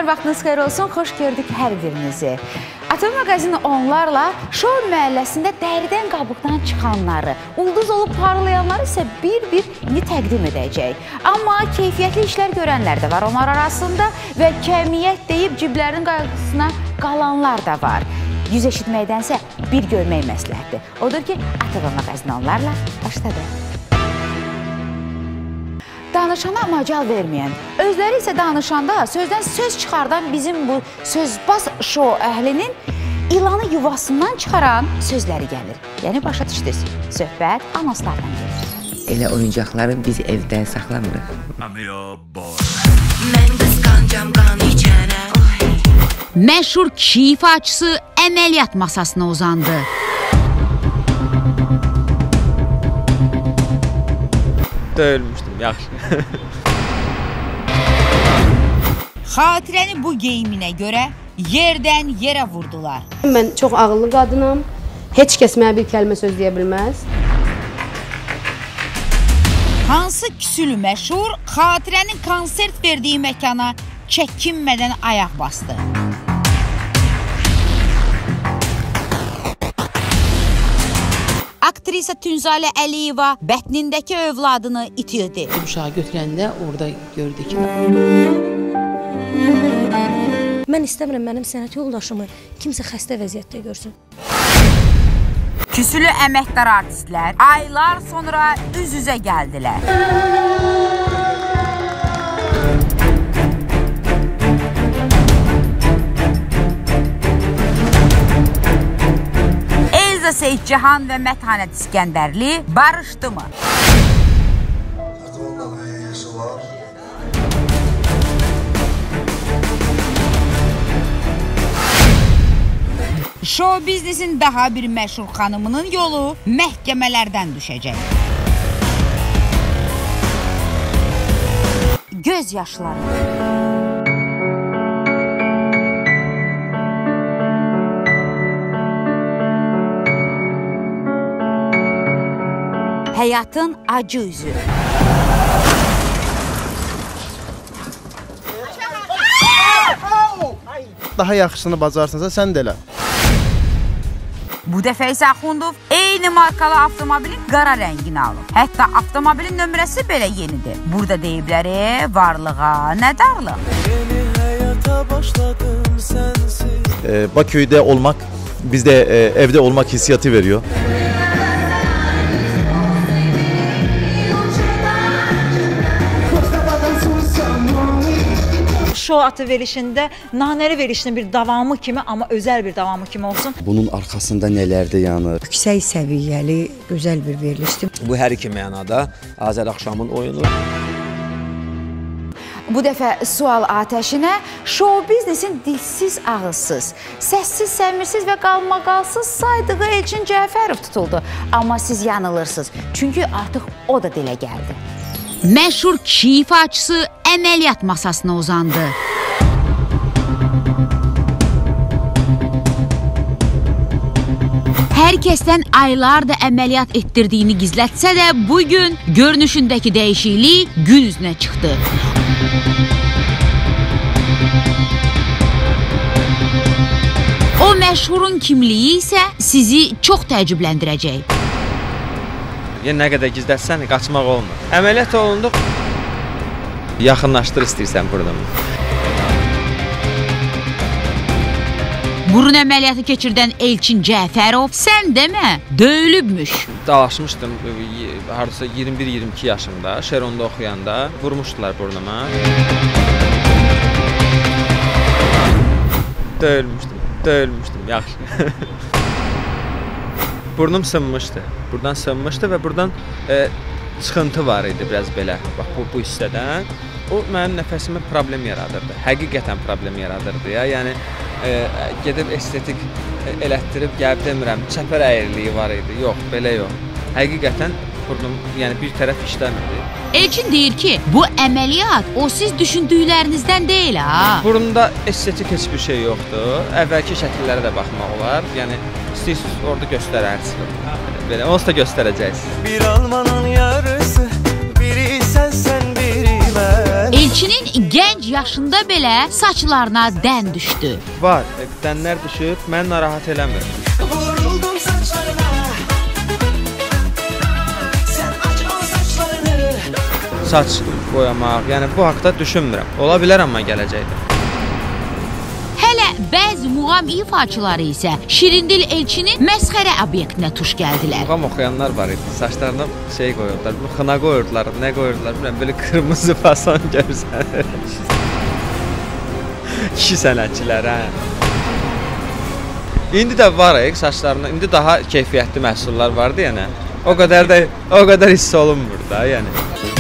vaxtınız xeyir olsun, xoş gördük hər birinizi. ATV Mağazini onlarla şou məhəlləsində dəridən qabıqdan çıxanları, ulduz olub parlayanları isə bir-bir indi təqdim edəcək. Amma keyfiyyətli işlər görənlər də var onlar arasında və kəmiyyət deyib ciblərinin qayğısına qalanlar da var. Yüz eşitməkdənsə bir görmək məsləhətdir. Odur ki, ATV Mağazini onlarla başladı. Danışana macal verməyən, özləri isə danışanda sözdən söz çıxardan bizim bu sözbaz şou əhlinin ilanı yuvasından çıxaran sözləri gəlir. Yəni başa düşdünüz, söhbət anonslardan gəlir. Elə oyuncaqları biz evdə saxlamırıq. Mən qısqancam qan içənə. Məşhur kişi ifaçısı əməliyyat masasına uzandı. Döyülmüşdüm, yaxşı. Xatirəni bu geyiminə görə yerdən yerə vurdular. Mən çox ağıllı qadınam. Heç kəs mənə bir kəlmə söz deyə bilməz. Hansı küsülü məşhur Xatirənin konsert verdiyi məkana çəkinmədən ayaq bastı. Aktrisa Tünzalə Əliyeva bətnindəki övladını itirdi. Uşağı götürəndə orada gördük. Mən istəmirəm mənim sənət yoldaşımı kimsə xəstə vəziyyətdə görsün. Küsülü əməkdar artistlər aylar sonra üz-üzə gəldilər. Seyid Cahan və Mətanət İskəndərli barışdı mı? Şou biznesin daha bir məşhur xanımının yolu məhkəmələrdən düşəcək. Göz yaşları. Həyatın acı üzü. Daha yaxşısını bacarsınsa sən də elə. Bu dəfə isə Axundov eyni markalı avtomobilin qara rəngini alıb. Hətta avtomobilin nömrəsi belə yenidir. Burada deyibləri varlığa nə darlıq. Baköy'de olmak bizde evde olmak hissiyatı veriyor. Şou atı verilişində nanəli verilişinin bir davamı kimi, amma özəl bir davamı kimi olsun. Bunun arxasında nələrdir yanır? Yüksək səviyyəli, gözəl bir verilişdir. Bu hər iki mənada Azər Axşamın oyunu. Bu dəfə sual atəşinə şou biznesin dilsiz, ağızsız, səssiz, səmirsiz və qalmaqalsız saydığı Elçin Cəfərov tutuldu. Amma siz yanılırsınız, çünki artıq o da dilə gəldi. Məşhur kişi ifaçısı əməliyyat masasına uzandı. Hər kəsdən aylardır əməliyyat etdirdiyini gizlətsə də bugün görünüşündəki dəyişiklik gün üzünə çıxdı. O məşhurun kimliyi isə sizi çox təəccübləndirəcək. Yəni, nə qədər gizlətsən, qaçmaq olmur. Əməliyyat olunduq, yaxınlaşdır istəyirsən buradan. Burun əməliyyatı keçirdən Elçin Cəfərov, sən demə, döyülübmüş. Dalaşmışdım, haradasa 21-22 yaşımda, Şeronda oxuyanda, vurmuşdular burnuma. Döyülmüşdüm, yaxşı. Burnum sınmışdı, buradan sınmışdı və buradan çıxıntı var idi biraz belə, bax bu hissədən. O mənim nəfəsimə problem yaradırdı, həqiqətən problem yaradırdı ya. Yəni, gedib estetik elətdirib, gəlib demirəm, çəpər əyirliyi var idi, yox, belə yox. Həqiqətən burnum, yəni bir tərəf işləmirdi. Elçin deyir ki, bu əməliyyat o siz düşündüklərinizdən deyil, ha? Burnumda estetik heç bir şey yoxdur, əvvəlki şəkillərə də baxmaq olar, yəni istəyirsiniz orada göstərərsiniz. Belə, onsuz da göstərəcəksiniz. Bir almanın yarısı, biri sən, biri mən. Elçinin gənc yaşında belə saçlarına dən düşdü. Var, dənlər düşüb, mən narahat eləmir. Vuruldum saçlarına. Sen aç o saçlarını. Saç boyamaq, yəni bu haqda düşünmürəm. Ola bilər amma gələcəkdə. Hələ bəzi muğam ifaçıları isə Şirindil Elçinin məsxərə obyektinə tuş gəldilər. Muğam oxuyanlar var idi, saçlarına şey qoyurdular, xına qoyurdular, nə qoyurdular, bilmirəm, böyle qırmızı fason görsən. Kişi sənətçilər, hə. İndi də var, saçlarına, indi daha keyfiyyətli məhsullar vardı, yəni. O qədər hiss olunmur da, yəni.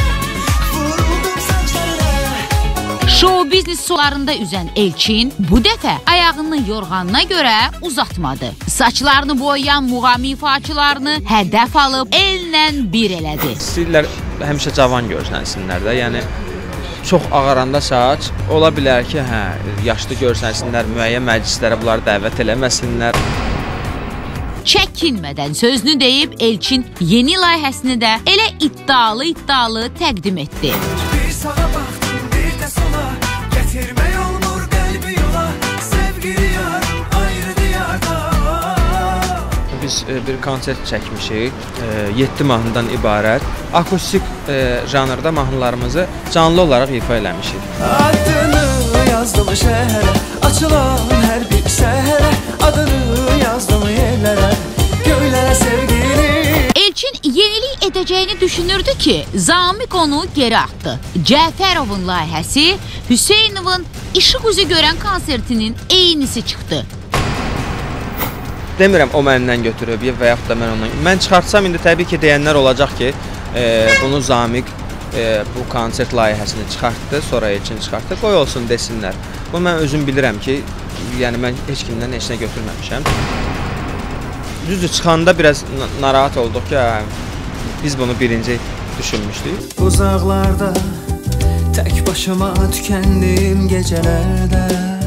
Show biznes sularında üzən Elçin bu dəfə ayağını yorğanına görə uzatmadı. Saçlarını boyayan muğam ifaçılarını hədəf alıb ellə bir elədi. İstəyirlər həmişə cavan görsənsinlər də, yəni çox ağaranda saç, ola bilər ki, hə, yaşlı görsənsinlər, müəyyən məclislərə bunları dəvət eləməsinlər. Çəkinmədən sözünü deyib Elçin yeni layihəsini də elə iddialı təqdim etdi. Bir sağa baxdım, bir də sola. Getirme olmur qəlbi yola. Sevgili yarım ayrı diyarda. Biz bir konsert çəkmişik, 7 mahnıdan ibarət. Akustik janrda mahnılarımızı canlı olaraq ifa eləmişik. Adını yazdım şəhərə, açılan hər bir səhərə. Adını yazdım yerlərə, göylərə sevgili. Elçin yenilik edəcəyini düşünürdü ki, Zamiq onu geri atdı. Cəfərovun layihəsi Hüseynovun İşıq üzü görən konsertinin eynisi çıxdı. Demirəm o məndən götürüb və yaxud da mən ondan. Mən çıxartsam indi təbii ki deyənlər olacaq ki, bunu Zamiq bu konsert layihəsini çıxartdı, sonra Elçin çıxartdı, qoy olsun desinlər. Bunu mən özüm bilirəm ki, yəni mən heç kimdən heç nə götürməmişəm. Düzdür, çıxanda biraz narahat olduq ki, biz bunu birinci düşünmüşdük. Uzaqlarda tək başıma tükəndim gecələrdə.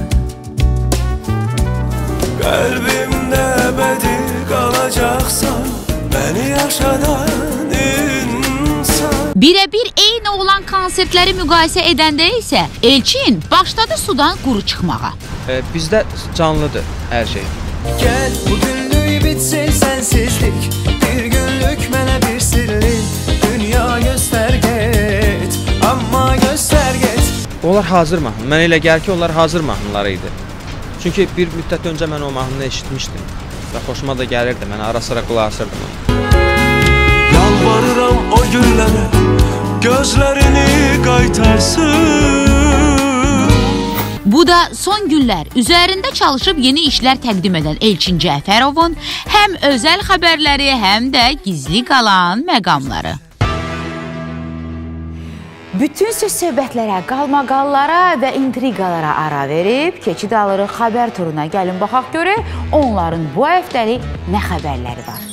Qəlbimdə əbədi qalacaqsan, məni yaşadan insan. Birə-bir eyni olan konsertləri müqayisə edəndə isə Elçin başladı sudan quru çıxmağa. Bizdə canlıdır hər şey. Gəl bu günlük bitsin sənsizlik, bir günlük mənə bir sirlik. Dünya göstər get, amma göstər get. Onlar hazır mahnı. Mənə elə gəlir ki, onlar hazır mahnıları idi. Çünki bir müddət öncə mən o mahnını eşitmişdim və xoşuma da gəlirdi. Mən ara sıra qulaq asırdım. Yalvarıram o günlərə, gözlərini qaytarsın. Bu da son günlər üzərində çalışıb yeni işlər təqdim edən Elçin Cəfərovun həm özəl xəbərləri, həm də gizli qalan məqamları. Bütün söz-söhbətlərə, qalmaqallara və intriqalara ara verib, keçid alırıq xəbər turuna. Gəlin baxaq görək, onların bu həftəlik nə xəbərləri var.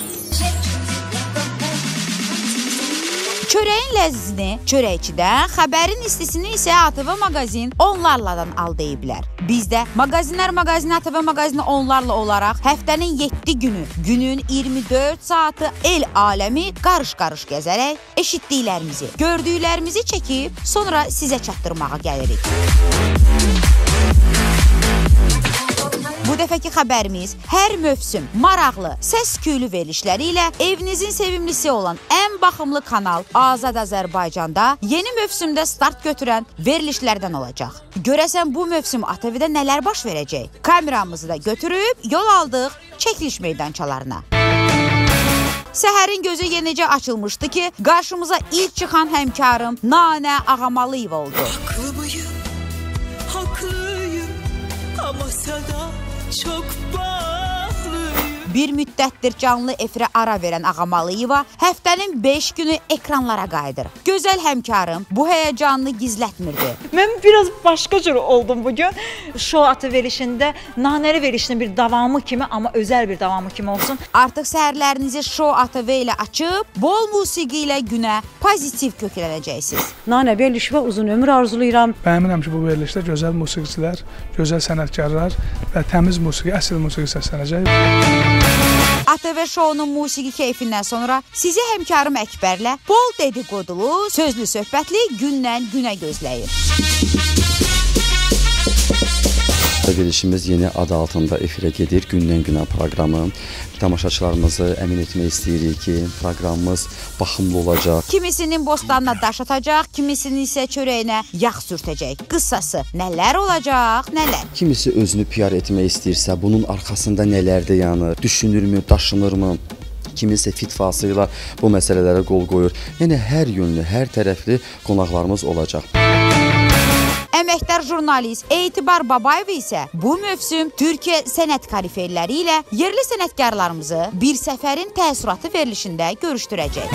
Çörəyin ləzzini çörəkçidən, xəbərin istisini isə ATV Maqazin onlarladan al deyiblər. Biz də Magazinlər Maqazini ATV Maqazini onlarla olaraq həftənin 7 günü, günün 24 saatı el aləmi qarış-qarış gəzərək eşitdiklərimizi, gördüklərimizi çəkib sonra sizə çatdırmağa gəlirik. Bu dəfəki xəbərimiz hər mövsüm maraqlı, səs-küylü verilişləri ilə evinizin sevimlisi olan ən baxımlı kanal Azad Azərbaycanda yeni mövsümdə start götürən verilişlərdən olacaq. Görəsən bu mövsüm ATV-də nələr baş verəcək? Kameramızı da götürüb yol aldıq çəkiliş meydançalarına. Səhərin gözü yenicə açılmışdı ki, qarşımıza ilk çıxan həmkarım Nanə Ağamalıyeva oldu. Haqlıyım, amma səda çox bağlıyım. Bir müddətdir canlı efirə ara verən Ağamalıyeva həftənin 5 günü ekranlara qayıdır. Gözəl həmkarım bu həyəcanını gizlətmirdi. Mən biraz başqa cür oldum bugün. Show atı verilişində, nanəli verilişinin bir davamı kimi, amma özəl bir davamı kimi olsun. Artıq səhərlərinizi Show ATV ilə açıb, bol musiqi ilə günə pozitiv köklənəcəksiniz. Nanə verilişə uzun ömür arzulayıram. Əminəm ki, bu verilişdə gözəl musiqiçilər, gözəl sənətkarlar və təmiz musiqi, əsl musiqi səslənəcək. ATV şounun musiqi keyfindən sonra sizi həmkarım Əkbərlə bol dediqodulu, sözlü söhbətli gündən günə gözləyir. Verilişimiz yeni adı altında efirə gedir. Gündən günə proqramı. Tamaşaçılarımızı əmin etmək istəyirik ki, proqramımız baxımlı olacaq. Kimisinin bostanına daş atacaq, kimisinin isə çörəyinə yağ sürtəcək. Qıssası nələr olacaq, nələr? Kimisi özünü PR etmək istəyirsə, bunun arxasında nələr də yanır? Düşünürmü, daşınırmı? Kimisə fitvası ilə bu məsələlərə qol qoyur. Yəni hər yönlü, hər tərəfli qonaqlarımız olacaq. Əməkdar jurnalist Etibar Babayev isə bu mövsüm Türkiyə sənət korifeyləri ilə yerli sənətkarlarımızı bir səfərin təəssüratı verilişində görüşdürəcək.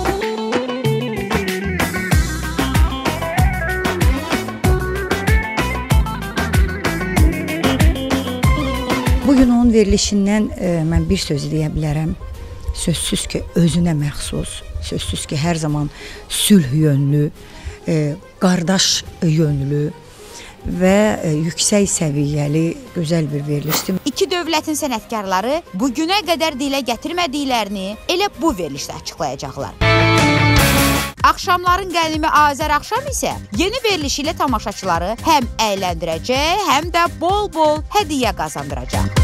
Bugün onun verilişindən mən bir söz deyə bilərəm. Sözsüz ki, özünə məxsus, sözsüz ki, hər zaman sülh yönlü, qardaş yönlü və yüksək səviyyəli, gözəl bir verilişdir. İki dövlətin sənətkarları bugünə qədər dilə gətirmədiklərini elə bu verilişdə açıqlayacaqlar. Axşamların qəlimi Azər Axşam isə yeni verilişi ilə tamaşaçıları həm əyləndirəcək, həm də bol-bol hədiyyə qazandıracaq.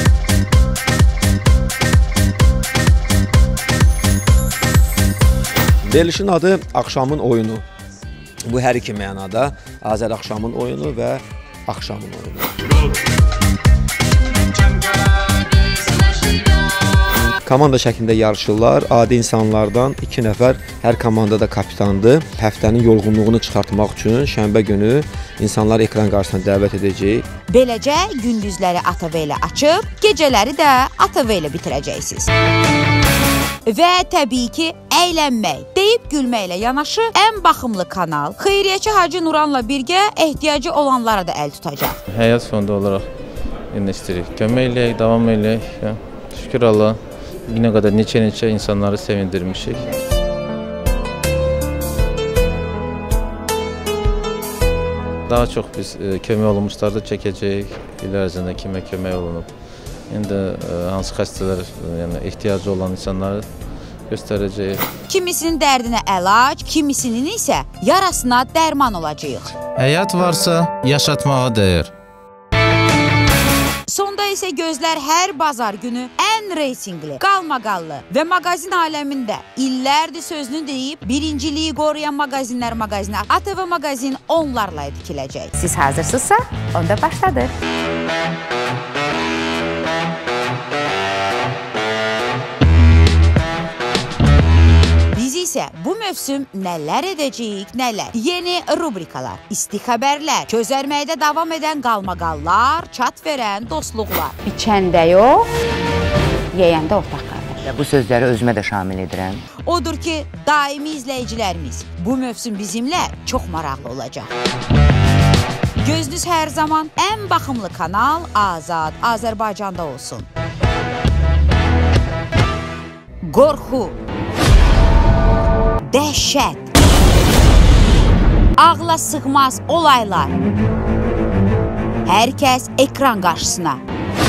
Verilişin adı Axşamın oyunu. Bu hər iki mənada Azər Axşamın oyunu və Axşamın oyunu. Komanda şəklində yarışırlar. Adi insanlardan 2 nəfər hər komandada kapitandır. Həftənin yorğunluğunu çıxartmaq üçün şənbə günü insanlar ekran qarşısına dəvət edəcək. Beləcə gündüzləri ATV ilə açıb, gecələri də ATV ilə bitirəcəksiniz. Və təbii ki, əylənmək, deyib gülməklə yanaşı ən baxımlı kanal xeyriyyəçi Hacı Nuranla birgə ehtiyacı olanlara da əl tutacaq. Həyat fondu olaraq istəyirik. Kömək eləyək, davam eləyək. Şükür Allah, günə qədər neçə insanları sevindirmişik. Daha çox biz kömək olunmuşları da çəkəcəyik. İl ərzində kimə kömək olunub. İndi hansı xəstələr, yəni ehtiyacı olan insanları göstərəcəyik. Kimisinin dərdinə əlac, kimisinin isə yarasına dərman olacağıq. Həyat varsa yaşatmağa dəyər. Sonda isə gözlər hər bazar günü ən reytingli, qalmaqallı və maqazin aləmində illərdir sözünü deyib birinciliyi qoruyan magazinlər maqazini ATV maqazin onlarla dikiləcək. Siz hazırsınızsa, onda başladır. isə bu mövsüm nələr edəcəyik, nələr? Yeni rubrikalar, isti xəbərlər, közərməkdə davam edən qalmaqallar, çat verən dostluqlar. İçəndə yox, yeyəndə ortaq qalır. Bu sözləri özümə də şamil edirəm. Odur ki, daimi izləyicilərimiz bu mövsüm bizimlə çox maraqlı olacaq. Gözünüz hər zaman ən baxımlı kanal Azad Azərbaycanda olsun. Qorxu, dəhşət, ağla sığmaz olaylar. Hər kəs ekran qarşısına.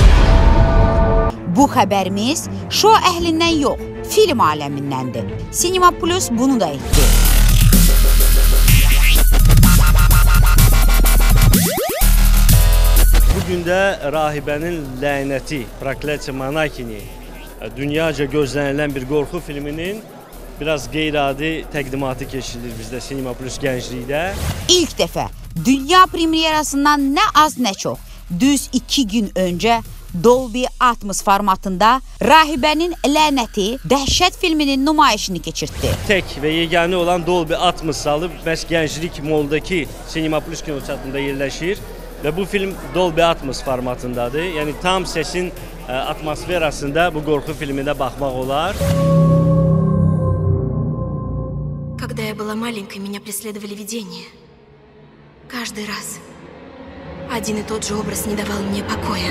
Bu xəbərimiz şou əhlindən yox, film aləmindəndir. Cinema Plus bunu da etdi. Bugün də Rahibənin Lənəti, Prokletiya Monakini, dünyaca gözlənilən bir qorxu filminin biraz qeyri-adi təqdimatı keçirilir bizdə Cinema Plus gənclikdə. İlk dəfə dünya premyerasından nə az nə çox, düz 2 gün öncə Dolby Atmos formatında Rahibənin Lənəti dəhşət filminin nümayişini keçirtdi. Tək və yeganə olan Dolby Atmos salıb məhz Gənclik Moldakı Cinema Plus kinoçatında yerləşir və bu film Dolby Atmos formatındadır. Yəni tam səsin atmosferasında bu qorxu filminə baxmaq olar. Когда я была маленькой, меня преследовали видения. Каждый раз один и тот же образ не давал мне покоя.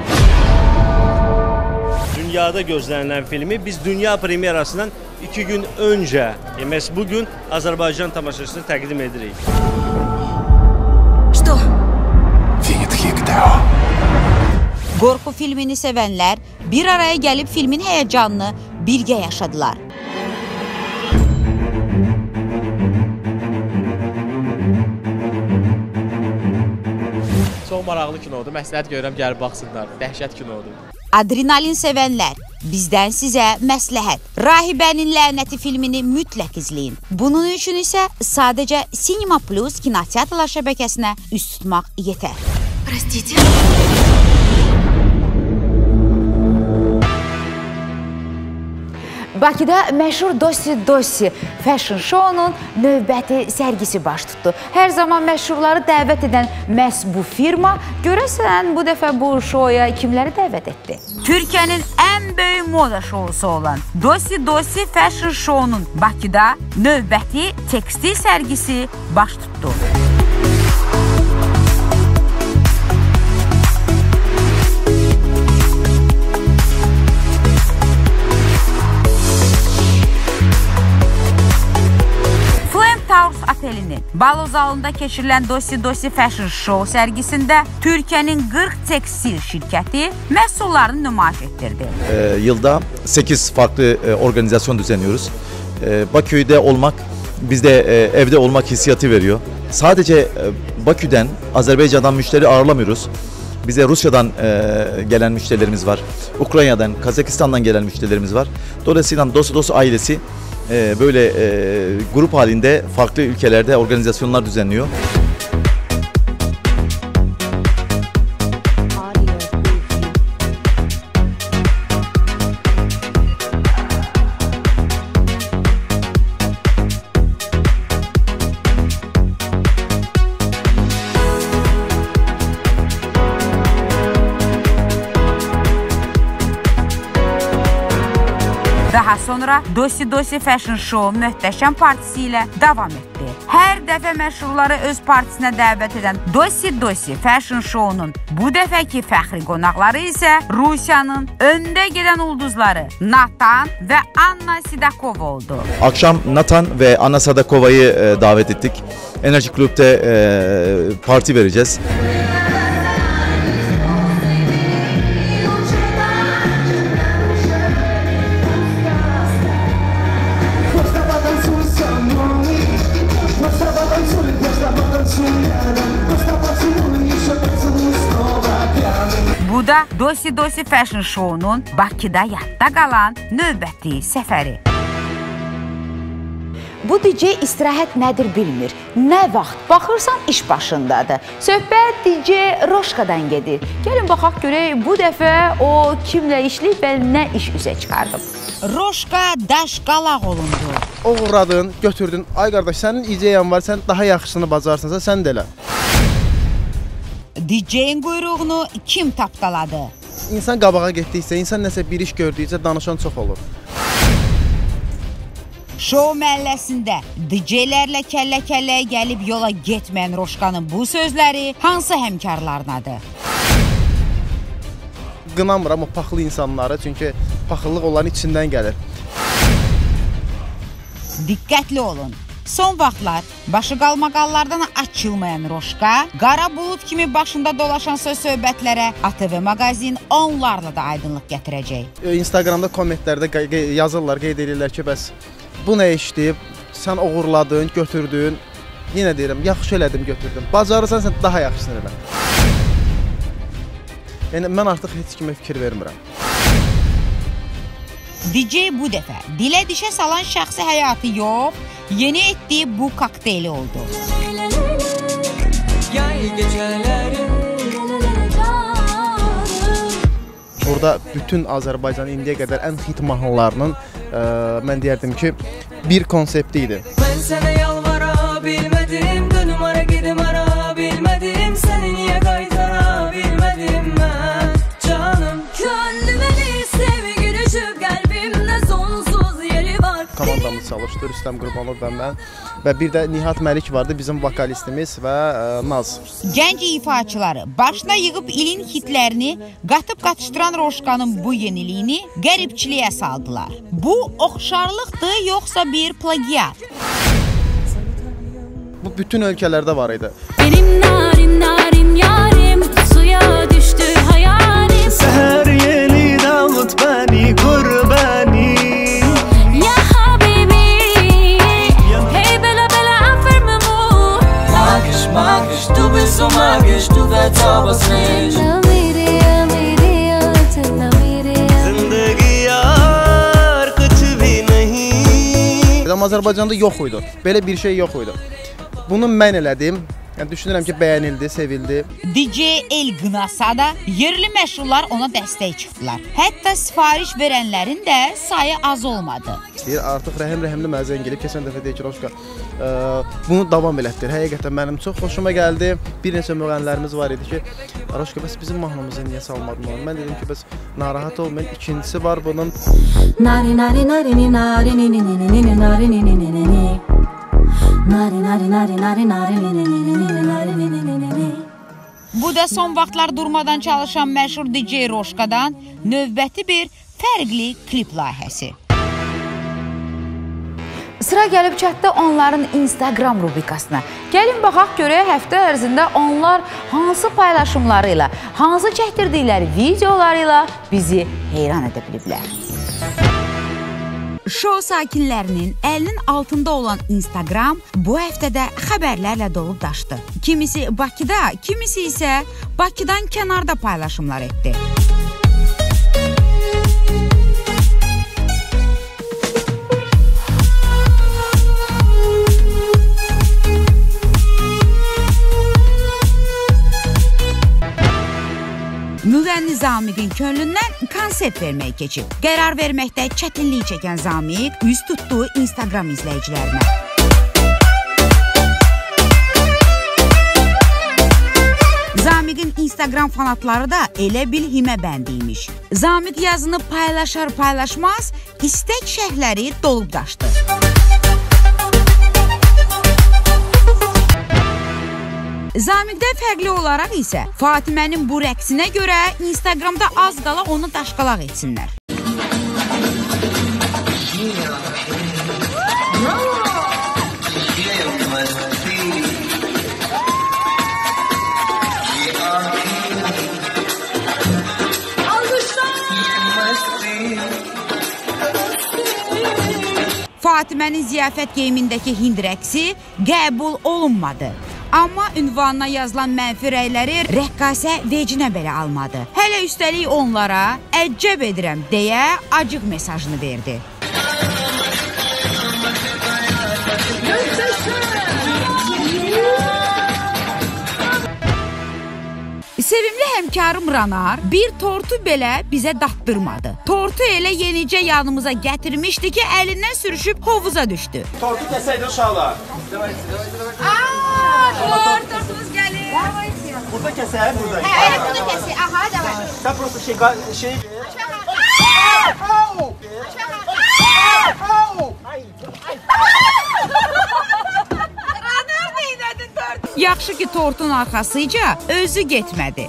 Dünyada gözlənilən filmi biz dünya premyerasından 2 gün öncə, məhz bugün Azərbaycan tamaşaçısına təqdim edirik. Что? Qorxu filmini sevənlər bir araya gəlib filmin həyəcanını birgə yaşadılar. Çox maraqlı kinodur. Məsləhət görürəm, gəlib baxsınlar. Dəhşət kinodur. Adrenalin sevənlər, bizdən sizə məsləhət. Rahibənin lənəti filmini mütləq izləyin. Bunun üçün isə sadəcə Cinema Plus kinoteatrlar şəbəkəsinə üst tutmaq yetər. Простите. Bakıda məşhur Dosi Fashion Show-nun növbəti sərgisi baş tutdu. Hər zaman məşhurları dəvət edən məhz bu firma görəsən bu dəfə bu şoya kimləri dəvət etdi? Türkiyənin ən böyük moda şousu olan Dosi Fashion Show-nun Bakıda növbəti tekstil sərgisi baş tutdu. Otelinin balo zalında keçirilən Dosi Fashion Show sərgisində Türkiyənin 40 tekstil şirkəti məhsullarını nümayiş etdirdi. Yılda 8 farklı organizasyon düzenliyoruz. Bakü'de olmak bizde evde olmak hissiyatı veriyor. Sadece Bakü'den, Azerbaycan'dan müşteri ağırlamıyoruz. Bize Rusya'dan gelen müşterilerimiz var. Ukrayna'dan, Kazakistan'dan gelen müşterilerimiz var. Dolayısıyla Dosi ailesi böyle grup halinde farklı ülkelerde organizasyonlar düzenliyor. Daha sonra Dosi Fashion Show möhtəşəm partisi ilə davam etdi. Hər dəfə məşhurları öz partisinə dəvət edən Dosi Fashion Show-nun bu dəfəki fəxri qonaqları isə Rusiyanın öndə gedən ulduzları Natan və Anna Sidakova oldu. Akşam Natan ve Anna Sidakova'yı davet ettik. Enerji Club'de parti vereceğiz. Bu da Dosi Fashion Show-nun Bakıda yadda qalan növbəti səfəri. Bu DJ istirahət nədir bilmir. Nə vaxt baxırsan iş başındadır. Söhbət DJ Roşkadan gedir. Gəlin baxaq görək bu dəfə o kimlə işləyib və nə iş üzə çıxardıb. Roşka daşqalaq olundu. Oğurladın, götürdün. Ay qardaş, sənin ideyan var, sən daha yaxşısını bacarsansa sən də elə. DJ-in quyruğunu kim tapdaladı? İnsan qabağa getdikcə, insan nəsə bir iş gördükcə danışan çox olur. Şou məhəlləsində DJ-lərlə kəllə-kəlləyə gəlib yola getməyən Roşkanın bu sözləri hansı həmkarlarınadır? Qınamıram o paxlı insanları, çünki paxıllıq onların içindən gəlir. Diqqətli olun. Son vaxtlar başı qalmaqallardan açılmayan Roşka, qara bulut kimi başında dolaşan söz-söhbətlərə ATV Maqazin onlarla da aydınlıq gətirəcək. Instagramda kommentlərdə yazırlar, qeyd edirlər ki, bəs bu nə işdir, sən oğurladın, götürdün. Yenə deyirəm, yaxşı elədim, götürdüm. Bacarırsan, sən daha yaxşısını elə. Yəni, mən artıq heç kimə fikir vermirəm. DJ bu dəfə dilə dişə salan şəxsi həyatı yox, yeni etdiyi bu kokteyli oldu. Burada bütün Azərbaycan indiyə qədər ən hit mahnılarının mən deyərdim ki, bir konsepti idi. Mən sənə yalvara bilmədim, dönüm ara gedim ara bilmədim, səni niyə qaytara bilmədim mən canım. Könlüməni sevgi düşüb qəlbimdə sonsuz yeri var. Komandamız çalışdı, Rüstəm Qurbanov və mən. Və bir də Nihat Məlik vardı, bizim vokalistimiz və Naz. Gənc ifaçıları başına yığıb ilin hitlərini qatıb qatışdıran Roşkanın bu yeniliyini qəribçiliyə saldılar. Bu oxşarlıqdır, yoxsa bir plagiat? Bu bütün ölkələrdə var idi. Benim narim narim yarim suya düşdü hayalim. قربانی قربانی يا حبيبي هي بلا بلا فرممو ماكش تو بسو ماكش تو فتا بسنش Azərbaycanda yox idi. Belə bir şey yox idi. Bunu mən elədim. Yəni düşünürəm ki, bəyənildi, sevildi. DJ El qınasa da yerli məşhurlar ona dəstək çıxdılar. Hətta sifariş verənlərin də sayı az olmadı. Artıq Rəhimli mənə zəng gəlib, keçən dəfə deyir ki, Roşka, bunu davam elətdir. Həqiqətən mənim çox xoşuma gəldi. Bir neçə müğənnilərimiz var idi ki, Roşka, bəs bizim mahnımızı niyə salmadın onu? Mən dedim ki, bəs narahat olmayın. İkincisi var bunun. Nari nari nari ni nari ni ni ni ni ni nari ni ni ni ni ni. Nari nari nari nari nari ni ni ni ni ni nari ni ni ni ni ni. Bu da son vaxtlar durmadan çalışan məşhur DJ Roşkadan növbəti bir fərqli klip layihəsi. Sıra gəlib çatdı onların Instagram rubrikasına. Gəlin baxaq görək həftə ərzində onlar hansı paylaşımlarıyla, hansı çəkdirdikləri videolarıyla bizi heyran edə biliblər. Şou sakinlərinin əlinin altında olan Instagram bu həftədə xəbərlərlə dolub daşdı. Kimisi Bakıda, kimisi isə Bakıdan kənarda paylaşımlar etdi. Müğənni Zamiqin könlündən konsept vermək keçib. Qərar verməkdə çətinlik çəkən Zamiq üz tutduğu Instagram izləyicilərinə. Zamiqin Instagram fanatları da elə bil himə bəndiymiş. Zamiq yazını paylaşar-paylaşmaz istək şərhləri dolub daşdı. Zamiqdə fərqli olaraq isə Fatimənin bu rəqsinə görə Instagramda az qala onu daşqalaq etsinlər. Fatimənin ziyafət geyimindəki hind rəqsi qəbul olunmadı. Amma ünvanına yazılan mənfi rəyləri rəqqasə vecinə belə almadı. Hələ üstəlik onlara əccəb edirəm deyə acıq mesajını verdi. Sevimli həmkarım Ranar bir tortu belə bizə datdırmadı. Tortu elə yenicə yanımıza gətirmişdi ki, əlindən sürüşüb hovuza düşdü. Tortu kəsəydi uşaqlar. Tortumuz gəlir. Burada kəsək, burada. Evet, bunu kəsək. Aha, davay. Sən prosto şey... Yaxşı ki, tortun arxasıca özü getmədi.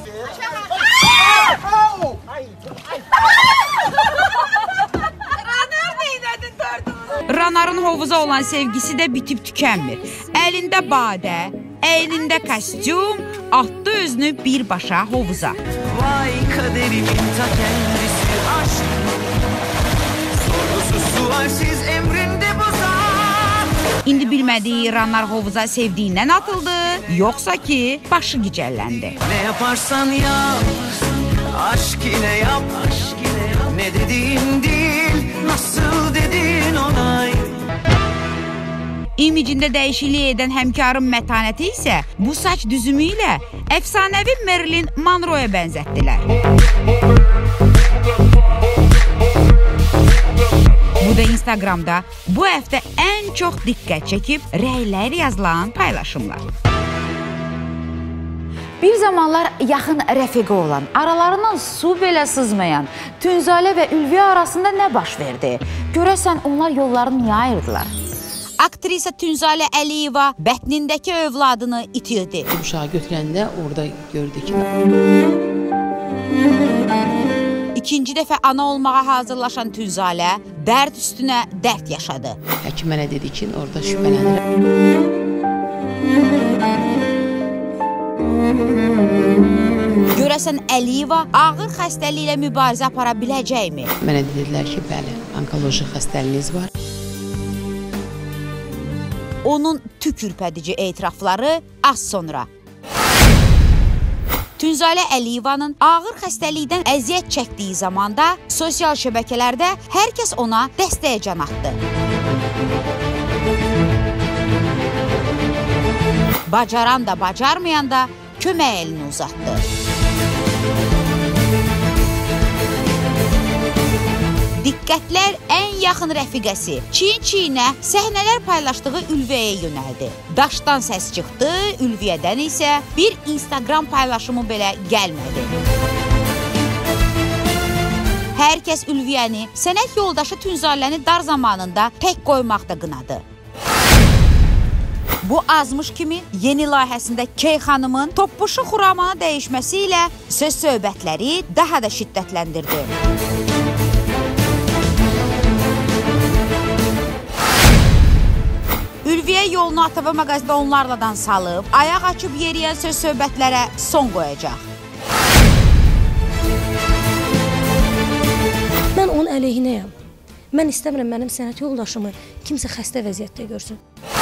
Ranarın hovuza olan sevgisi də bitib tükənmir. Əlində badə, əynində kostyum, atdı özünü birbaşa hovuza. Vay kaderimin ta kendisi aşk. Sorgusuz sualsiz emrinde bozar. İndi bilmədiyi Ranar hovuza sevdiyindən atıldı, yoxsa ki, başı gicəlləndi. Ne yaparsan yap, aşk yine yap. Ne dediğin değil, nasıl dedin onay. İmicində dəyişiklik edən həmkarın mətanəti isə bu saç düzümü ilə əfsanəvi Marilyn Monroe'ya bənzətdilər. Bu da Instagramda bu həftə ən çox diqqət çəkib rəylər yazılan paylaşımlar. Bir zamanlar yaxın rəfiqə olan, aralarından su belə sızmayan Tünzalə və Ülviyə arasında nə baş verdi? Görəsən onlar yollarını niyə ayırdılar? Aktrisa Tünzalə Əliyeva bətnindəki övladını itirdi. Uşağı götürəndə orada gördük. İkinci dəfə ana olmağa hazırlaşan Tünzalə dərd üstünə dərd yaşadı. Həkim mənə dedi ki, orada şübhələnirəm. Görəsən Əliyeva ağır xəstəliklə mübarizə apara biləcəkmi? Mənə dedilər ki, bəli, onkoloji xəstəliyiniz var. Onun tükürpədici etirafları az sonra. Tünzalə Əliyevanın ağır xəstəlikdən əziyyət çəkdiyi zamanda sosial şəbəkələrdə hər kəs ona dəstəyə can atdı. Bacaran da, bacarmayan da kömək elini uzatdı. Diqqətlər ən yaxın rəfiqəsi çiyin-çiyinə səhnələr paylaşdığı Ülviyə yönəldi. Daşdan səs çıxdı, Ülviyədən isə bir Instagram paylaşımı belə gəlmədi. Hər kəs Ülviyəni, sənət yoldaşı Tünzaləni dar zamanında tək qoymaqda qınadı. Bu azmış kimi yeni layihəsində Key xanımın toppuşu xuramanı dəyişməsi ilə söz söhbətləri daha da şiddətləndirdi. Ülviyə yolunu ATV mağazində onlarladan salıb, ayaq açıb yeriyən söz söhbətlərə son qoyacaq. Mən onun əleyhinəyəm. Mən istəmirəm mənim sənət yoldaşımı kimsə xəstə vəziyyətdə görsün.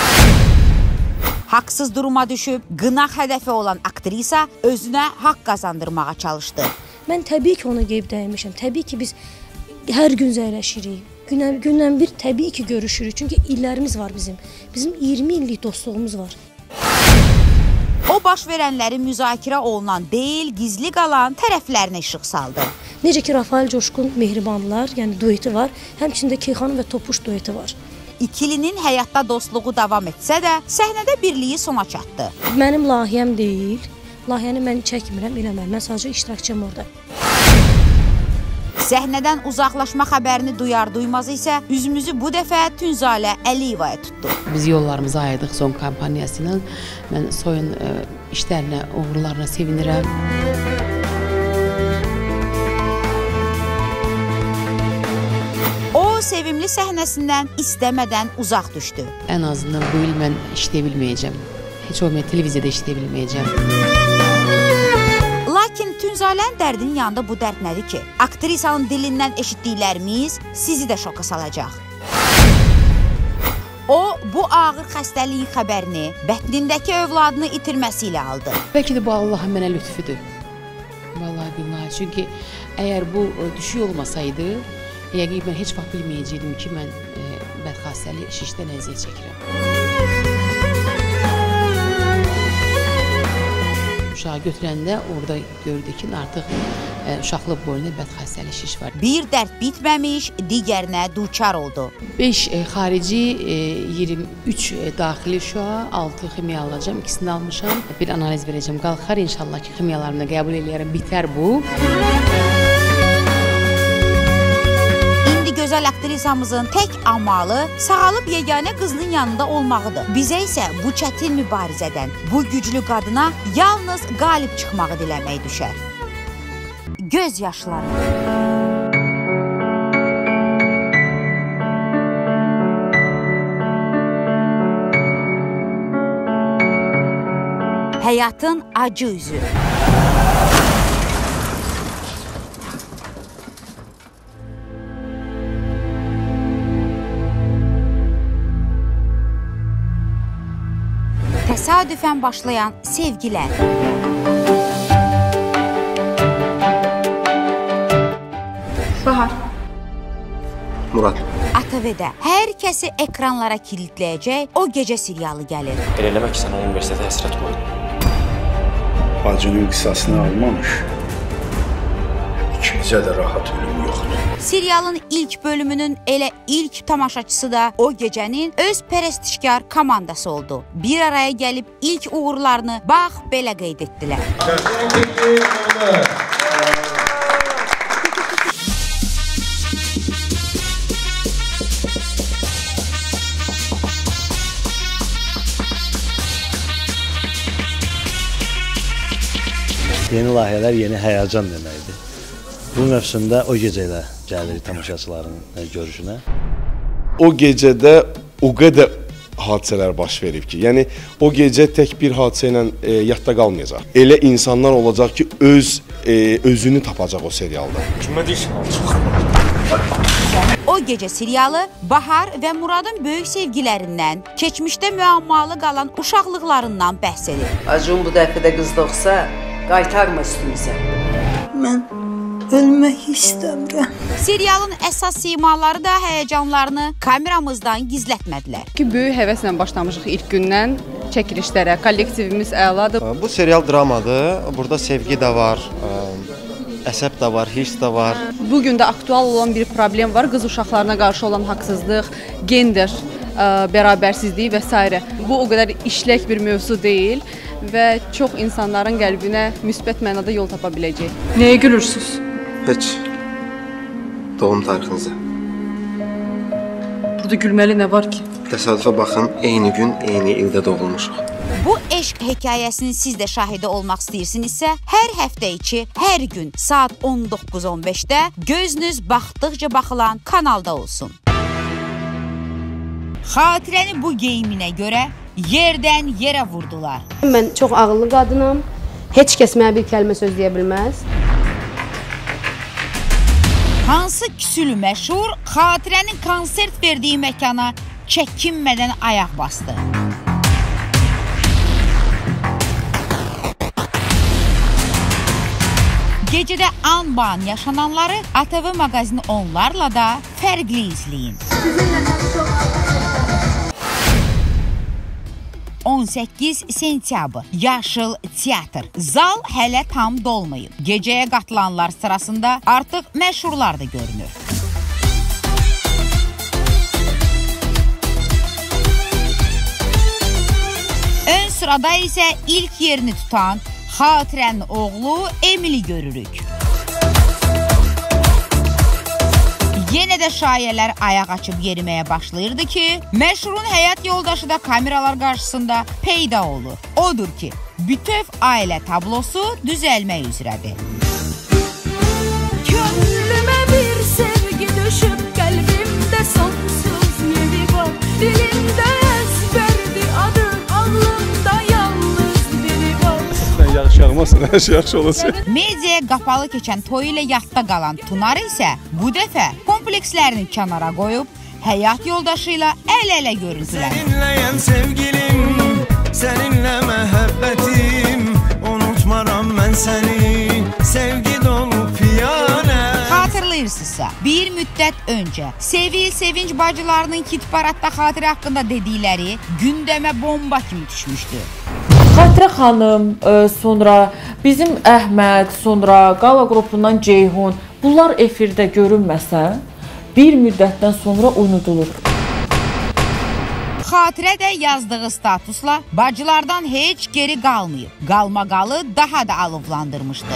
Haqsız duruma düşüb, qınaq hədəfi olan aktrisa özünə haqq qazandırmağa çalışdı. Mən təbii ki, onu qeyb dəymişəm. Təbii ki, biz hər gün zəyləşirik. Gündən bir təbii ki, görüşürük. Çünki illərimiz var bizim. Bizim 20 illik dostluğumuz var. O baş verənləri müzakirə olunan deyil, gizli qalan tərəflərinə işıq saldı. Necə ki, Rafael Coşqun Mehribanlar, yəni dueti var. Həmçində Keyxanım və Topuş dueti var. İkilinin həyatda dostluğu davam etsə də, səhnədə birliyi sona çatdı. Mənim layihəm deyil. Layihəni mən çəkmirəm, eləməm. Mən sadəcə iştirakçıyam orada. Səhnədən uzaqlaşma xəbərini duyar-duymaz isə üzümüzü bu dəfə Tünzalə Əliyevaya tutdu. Biz yollarımızı ayırdıq Zon kampaniyası ilə. Mən Soyun işlərinə, uğurlarına sevinirəm. O, sevimli səhnəsindən istəmədən uzaq düşdü. Ən azından bu il mən işləyə bilməyəcəm. Heç olmaya televiziyada işləyə bilməyəcəm. Lakin Tünzalənin dərdinin yanında bu dərd nədir ki? Aktrisanın dilindən eşitdiklərimiz sizi də şoka salacaq. O, bu ağır xəstəliyin xəbərini bətnindəki övladını itirməsi ilə aldı. Bəlkə də bu Allahın mənə lütfüdür. Vallahi billahi. Çünki əgər bu düşük olmasaydı, yəqin mən heç vaxt bilməyəcəkdim ki, mən bədxassəli şişdən əziyyət çəkirəm. Uşağı götürəndə orada gördük ki, artıq uşaqlıq boyunda bədxassəli şiş var. Bir dərd bitməmiş, digərinə duçar oldu. 5 xarici, 23 daxili uşağa, 6 ximiya alacağım, ikisini almışam. Bir analiz verəcəm, qalxar inşallah ki, ximiyalarını qəbul eləyərəm, bitər bu. Gözəl aktrisamızın tək amalı sağalıb yeganə qızının yanında olmağıdır. Bizə isə bu çətin mübarizədən, bu güclü qadına yalnız qalib çıxmağı diləmək düşər. Göz yaşları. Həyatın acı üzü. Təsadüfən başlayan sevgilər. Bahar. Murad. ATV-də hər kəsi ekranlara kilitləyəcək o gecə serialı gəlir. Elə eləmə ki, sən universitetə həsrət qoydun. Bacının qisasını almamış, ikimizə də rahat ölüm yoxdur. Serialın ilk bölümünün elə ilk tamaşaçısı da o gecənin öz pərəstişkar komandası oldu. Bir araya gəlib ilk uğurlarını bax belə qeyd etdilər. Yeni layihələr, yeni həyəcan deməkdir. Bu mövsümdə o gecədə gəlirik tamaşaçıların görüşünə. O gecədə o qədər hadisələr baş verib ki, yəni o gecə tək bir hadisə ilə yadda qalmayacaq. Elə insanlar olacaq ki, özünü tapacaq o serialda. Kimə deyirsən? O gecə serialı Bahar və Muradın böyük sevgilərindən, keçmişdə müəmmalı qalan uşaqlıqlarından bəhs edir. Acun bu dəfə də qız doğsa, qaytarma üstümüzə. Mən ölmək istəmirəm. Serialın əsas simaları da həyəcanlarını kameramızdan gizlətmədilər. Ki, böyük həvəslə başlamışıq ilk gündən çəkilişlərə, kollektivimiz əladır. Bu serial dramadır, burada sevgi də var, əsəb də var, hirs də var. Bugün də aktual olan bir problem var, qız uşaqlarına qarşı olan haqsızlıq, gender bərabərsizliyi və s. Bu o qədər işlək bir mövzu deyil və çox insanların qəlbinə müsbət mənada yol tapa biləcək. Nəyə gülürsünüz? Heç. Doğum tarixinizə. Burada gülməli nə var ki? Təsadüfə baxın, eyni gün, eyni ildə doğulmuşuq. Bu eşq hekayəsinin siz də şahidi olmaq istəyirsinizsə, hər həftə içi, hər gün saat 19:15-də gözünüz baxdıqca baxılan kanalda olsun. Xatirəni bu geyiminə görə yerdən yerə vurdular. Mən çox ağıllı qadınam. Heç kəs mənə bir kəlmə söz deyə bilməz. Hansı küsülü məşhur Xatirənin konsert verdiyi məkana çəkinmədən ayaq bastı? Gecədə an-ban yaşananları ATV maqazini onlarla da fərqli izləyin. 18 sentyabr Yaşıl Teatr. Zal hələ tam dolmayıb. Gecəyə qatılanlar sırasında artıq məşhurlar da görünür. Ön sırada isə ilk yerini tutan Xatirənin oğlu Emili görürük. Yenə də şayələr ayaq açıb yeriməyə başlayırdı ki, məşhurun həyat yoldaşı da kameralar qarşısında peyda olur. Odur ki, bütöv ailə tablosu düzəlmək üzrədir. Könlümə bir sevgi düşüb, qəlbimdə sonsuz yeri var. Dilimdə əzbərdir adı, alnımda yalnız biri var. Yağış yağmasın, hər şey yaxşı olacaq. Mediaya qapalı keçən toyu ilə yadda qalan Tunar isə bu dəfə komplekslərini kənara qoyub, həyat yoldaşı ilə əl-ələ görüntülənir. Səninləyəm sevgilim, səninlə məhəbbətim, unutmaram mən səni, sevgi dolu piyanə. Xatırlayırsınızsa, bir müddət öncə Sevil Sevinç bacılarının Hitparatda Xatirə haqqında dedikləri gündəmə bomba kimi düşmüşdü. Xatirə xanım, sonra bizim Əhməd, sonra Qala qrupundan Ceyhun, bunlar efirdə görünməsə, bir müddətdən sonra unudulur. Xatirə də yazdığı statusla bacılardan heç geri qalmayıb. Qalmaqalı daha da alovlandırmışdı.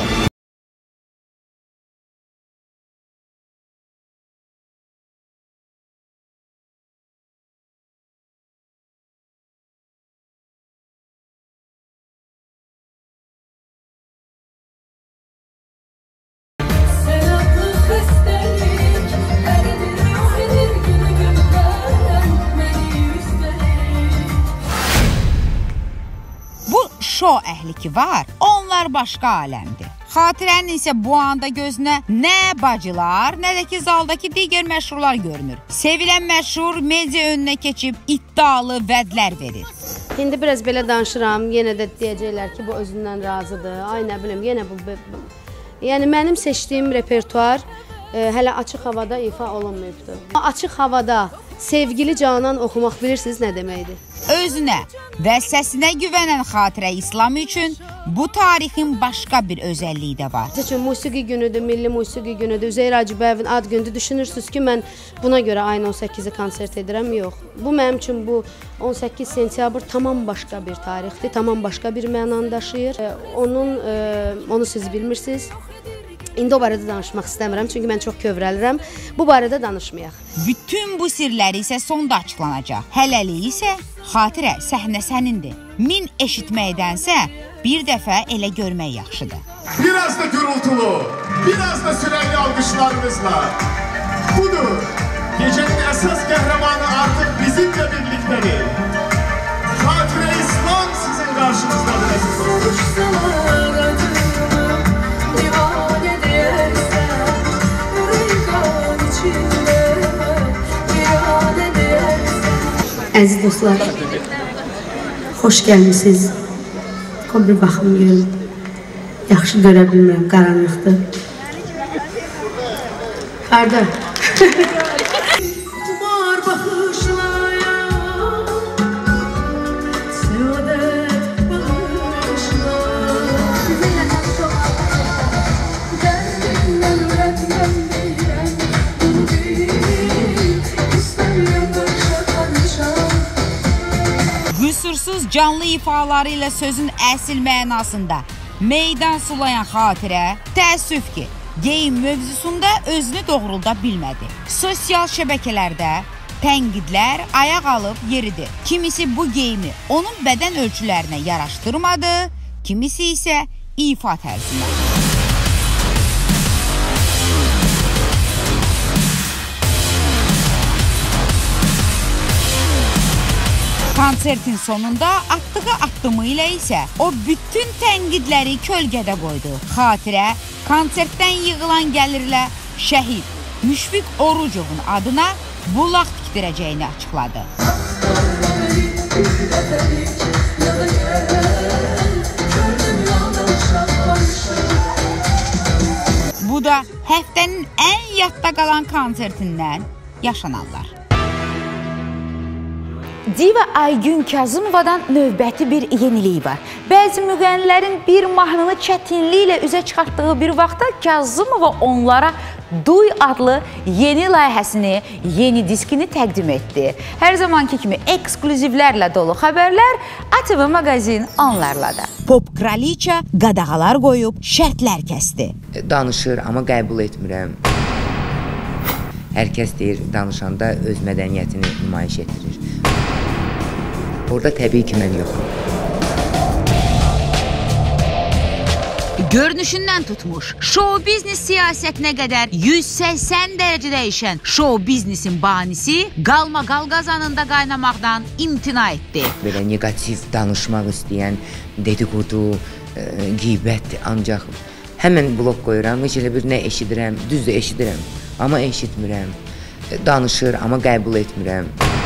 Şou əhli ki var, onlar başqa aləmdir. Xatirənin isə bu anda gözünə nə bacılar, nə də ki zaldakı digər məşhurlar görünür. Sevilən məşhur media önünə keçib iddialı vədlər verir. İndi biraz belə danışıram, yenə də deyəcəklər ki, bu özündən razıdır. Ay nə bilim, yenə bu... Yəni mənim seçdiyim repertuar hələ açıq havada ifa olunmayıbdır. Açıq havada sevgili canan oxumaq bilirsiniz nə deməkdir? Özünə və səsinə güvənən Xatirə İslam üçün bu tarixin başqa bir özəlliyi də var. Çünki musiqi günüdür, milli musiqi günüdür, Üzeyir Hacıbəyevin ad gündür. Düşünürsünüz ki, mən buna görə ayın 18-i konsert edirəm? Yox. Bu mənim üçün bu 18 sentyabr tamam başqa bir tarixdir, tamam başqa bir mənanı daşıyır. Onu siz bilmirsiniz. İndi o barədə danışmaq istəmirəm, çünki mən çox kövrəlirəm. Bu barədə danışmayaq. Bütün bu sirləri isə sonda açıqlanacaq. Hələlik isə Xatirə, səhnə sənindir. Min eşitməkdənsə, bir dəfə elə görmək yaxşıdır. Biraz da gürültülü, biraz da sürəyli alqışlarınızla. Budur, gecənin əsas qəhrəmanı artıq bizimlə birlikdə. şahitleri. Xatirə İslam sizin qarşınızdadır əziz dostlar. Əziz dostlar, xoş gəlmisiniz. Bir baxım görün. Yaxşı görə bilmirəm, qaranlıqdır. Harda? Var baxışlaya, səadət bağışla. Dərdimdən ürətməm deyən, istəmirəm başa qarışam. Qüsursuz canlı ifaları ilə sözün əsl mənasında meydan sulayan Xatirə təəssüf ki, geyim mövzusunda özünü doğrulda bilmədi. Sosial şəbəkələrdə tənqidlər ayaq alıb yeridir. Kimisi bu geyimi onun bədən ölçülərinə yaraşdırmadı, kimisi isə ifa tərzinə. Konsertin sonunda atdığı addımı ilə isə o bütün tənqidləri kölgədə qoydu. Xatirə konsertdən yığılan gəlirlə şəhid Müşfiq Orucovun adına bulaq tikdirəcəyini açıqladı. Bu da həftənin ən yadda qalan konsertindən yaşananlar. Diva Aygün Kazımovadan növbəti bir yenilik var. Bəzi müğənnilərin bir mahnını çətinliklə üzə çıxartdığı bir vaxtda Kazımova onlara Duy adlı yeni layihəsini, yeni diskini təqdim etdi. Hər zamanki kimi ekskluzivlərlə dolu xəbərlər ATV Maqazin onlarla da. Pop kraliça qadağalar qoyub şərtlər kəsdi. Danışır, amma qəbul etmirəm. Hər kəs deyir, danışanda öz mədəniyyətini nümayiş etdirir. Orada təbii ki, mən yoxum. Görünüşündən tutmuş, show biznes siyasətinə qədər 180 dərəcə dəyişən show biznesin banisi qalmaqal qazanında qaynamaqdan imtina etdi. Belə negativ danışmaq istəyən dedikodu, qeybətdir, ancaq həmən blok qoyuram, heç elə bir nə eşidirəm, düzdür eşidirəm, amma eşitmirəm, danışır, amma qəbul etmirəm.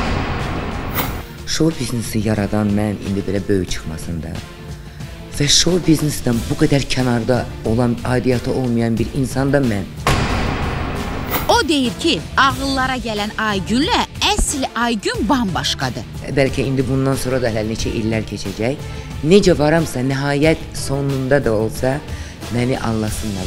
Show biznesi yaradan mən indi belə böyük çıxmasında və show biznesdən bu qədər kənarda olan, aidiyyatı olmayan bir insanda mən. O deyir ki, ağıllara gələn Aygünlə əsl Aygün bambaşqadır. Bəlkə indi bundan sonra da hələ neçə illər keçəcək. Necə varamsa, nəhayət sonunda da olsa məni anlasınlar.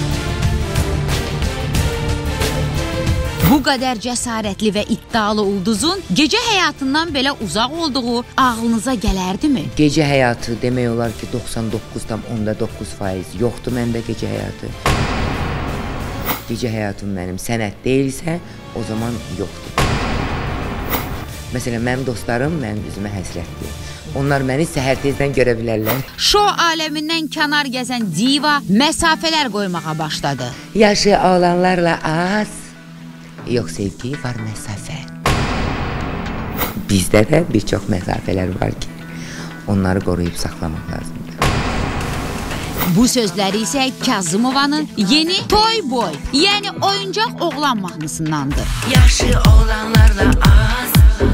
Bu qədər cəsarətli və iddialı ulduzun gecə həyatından belə uzaq olduğu ağlınıza gələrdimi? Gecə həyatı demək olar ki 99,9% yoxdur məndə gecə həyatı. Gecə həyatım mənim sənət deyilsə, o zaman yoxdur. Məsələn, mənim dostlarım mənim üzümə həsrətdir. Onlar məni səhər tezdən görə bilərlər. Şou aləmindən kənar gəzən diva məsafələr qoymağa başladı. Yaşı olanlarla az. Yox, sevgi var məsafə. Bizdə də bir çox məsafələr var ki, onları qoruyub saxlamaq lazımdır. Bu sözləri isə Kazımovanın yeni Toy Boy, yəni oyuncaq oğlan mahnısındandır. Yaşı olanlarla az.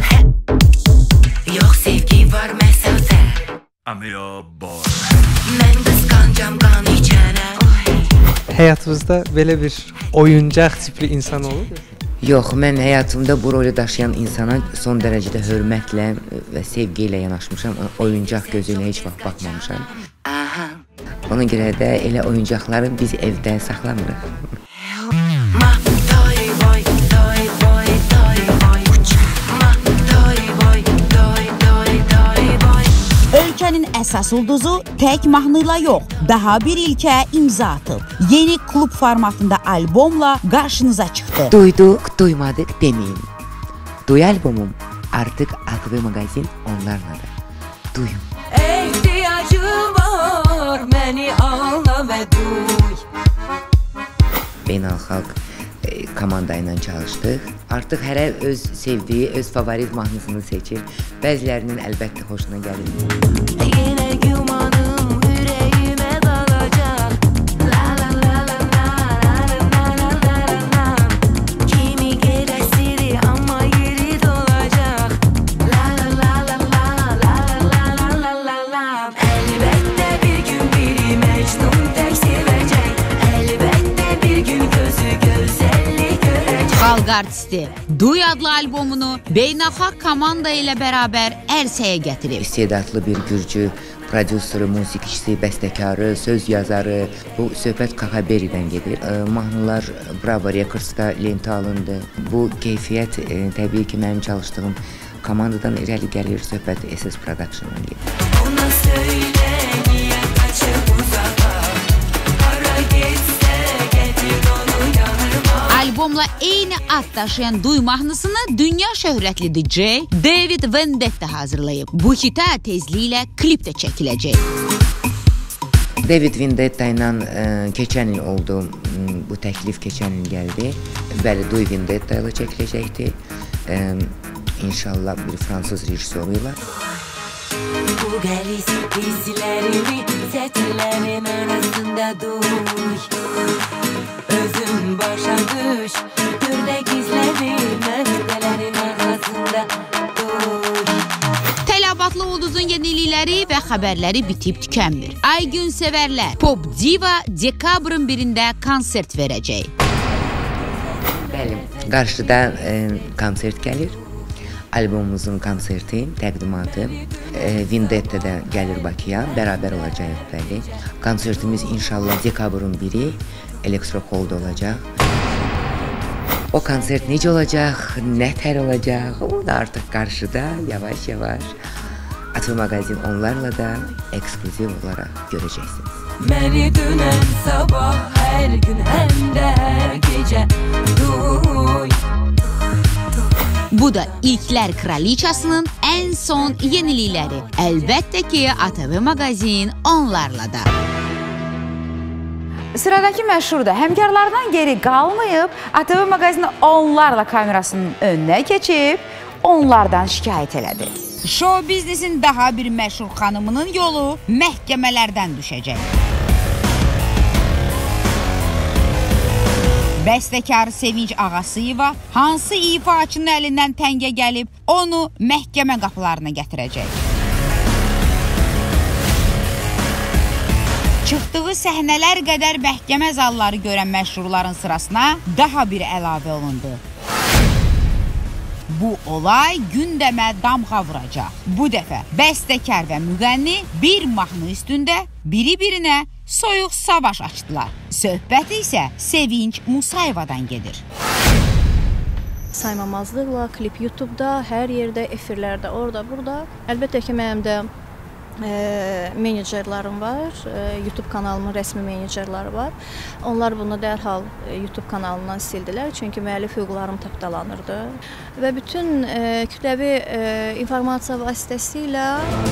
Yox, sevgi var məsafə. I'm your boy. Mən qısqancam qan içənə. Həyatınızda belə bir oyuncaq tipli insan olur mu? Yox, mən həyatımda bu rolü daşıyan insana son dərəcədə hörmətlə və sevgi ilə yanaşmışam. Oyuncaq gözü ilə heç vaxt baxmamışam. Ona görə də elə oyuncaqları biz evdə saxlamırıq. Ölkənin əsas ulduzu tək mahnıyla yox, daha bir ilkə imza atıb. Yeni klub formatında albomla qarşınıza çıxdı. Duyduk, duymadık demeyin. Duy albomum artık ATV Magazin onlarla da. Duyun. Ehtiyacım var, məni anla və duy. Beynəlxalq komanda ilə çalışdıq. Artıq hərə öz sevdiyi, öz favorit mahnısını seçir. Bəzilərinin əlbəttə xoşuna gəlir. Yine gümanım yüreğime dalacak. La la la la la la la la la. Kimi geresiri ama yeri dolacak. La la la la la la la la la la. Elbette bir gün biri Mecnun tek sevecek. Elbette bir gün gözü güzellik görecek. Xalq artisti Duy adlı albomunu beynəlxalq komanda ilə bərabər ərsəyə gətirib. İstedadlı bir gürcü prodüseri, musiqiçisi, bəstəkarı, söz yazarı. Bu söhbət Kakaberi'dən gedir. Mahnılar Bravo Records'da lentə alındı. Bu keyfiyyət təbii ki, mənim çalışdığım komandadan irəli gəlir, söhbət SS Production'dan gedir. Ona söyle niye kaçıp uzağa. Ara geçse getir onu yanıma. Albomla eyni ad daşıyan Duy mahnısını dünya şöhrətli DJ David Vendetta hazırlayıb. Bu hita tezliklə klip də çəkiləcək. David Vendetta ilə keçən il oldu, bu təklif keçən il gəldi. Bəli, Duy Vendetta ilə çəkiləcəkdi. İnşallah bir fransız rejissoru ilə. Bu gəlisi izlərimi setlərin arasında duy. Özüm başa düş, gürdə gizlədim məzdələrin arasında duy. Tələbatlı Ulduzun yenilikləri və xəbərləri bitib tükənmir. Aygün sevərlər Pop Diva dekabrın 1-də konsert verəcək. Bəli, qarşıda konsert gəlir. Albomumuzun konserti, təqdimatı Vendetta da gəlir Bakıya, bərabər olacaq bəli. Konsertimiz inşallah dekabrın 1-i Elektrokolda olacaq. O konsert necə olacaq, nə tər olacaq, o da artıq qarşıda yavaş-yavaş Atı Magazin onlarla da ekskluziv olaraq görəcəksiniz. Məni dünən sabah hər gün həm də hər gecə duy. Bu da İlklər Kraliçasının ən son yenilikləri. Əlbəttə ki, ATV Magazin onlarla da. Sıradakı məşhur da həmkarlardan geri qalmayıb, ATV Magazin onlarla kamerasının önünə keçib, onlardan şikayət elədi. Show biznesin daha bir məşhur xanımının yolu məhkəmələrdən düşəcək. Bəstəkarı Sevinç Ağasıyeva hansı ifaçının əlindən təngə gəlib, onu məhkəmə qapılarına gətirəcək. Çıxdığı səhnələr qədər məhkəmə zalları görən məşhurların sırasına daha bir əlavə olundu. Bu olay gündəmə damğa vuracaq. Bu dəfə bəstəkar və müğənni bir mahnı üstündə biri-birinə soyuq savaş açdılar. Söhbət isə Sevinç Musayevadan gedir. Saymamazlıqla klip YouTube-da, hər yerdə, efirlərdə, orada, burada. Əlbəttə ki, mənim də menecerlərim var, YouTube kanalımın rəsmi menecerləri var. Onlar bunu dərhal YouTube kanalından sildilər, çünki müəllif hüquqlarım tapdalanırdı. Və bütün kütləvi informasiya vasitəsilə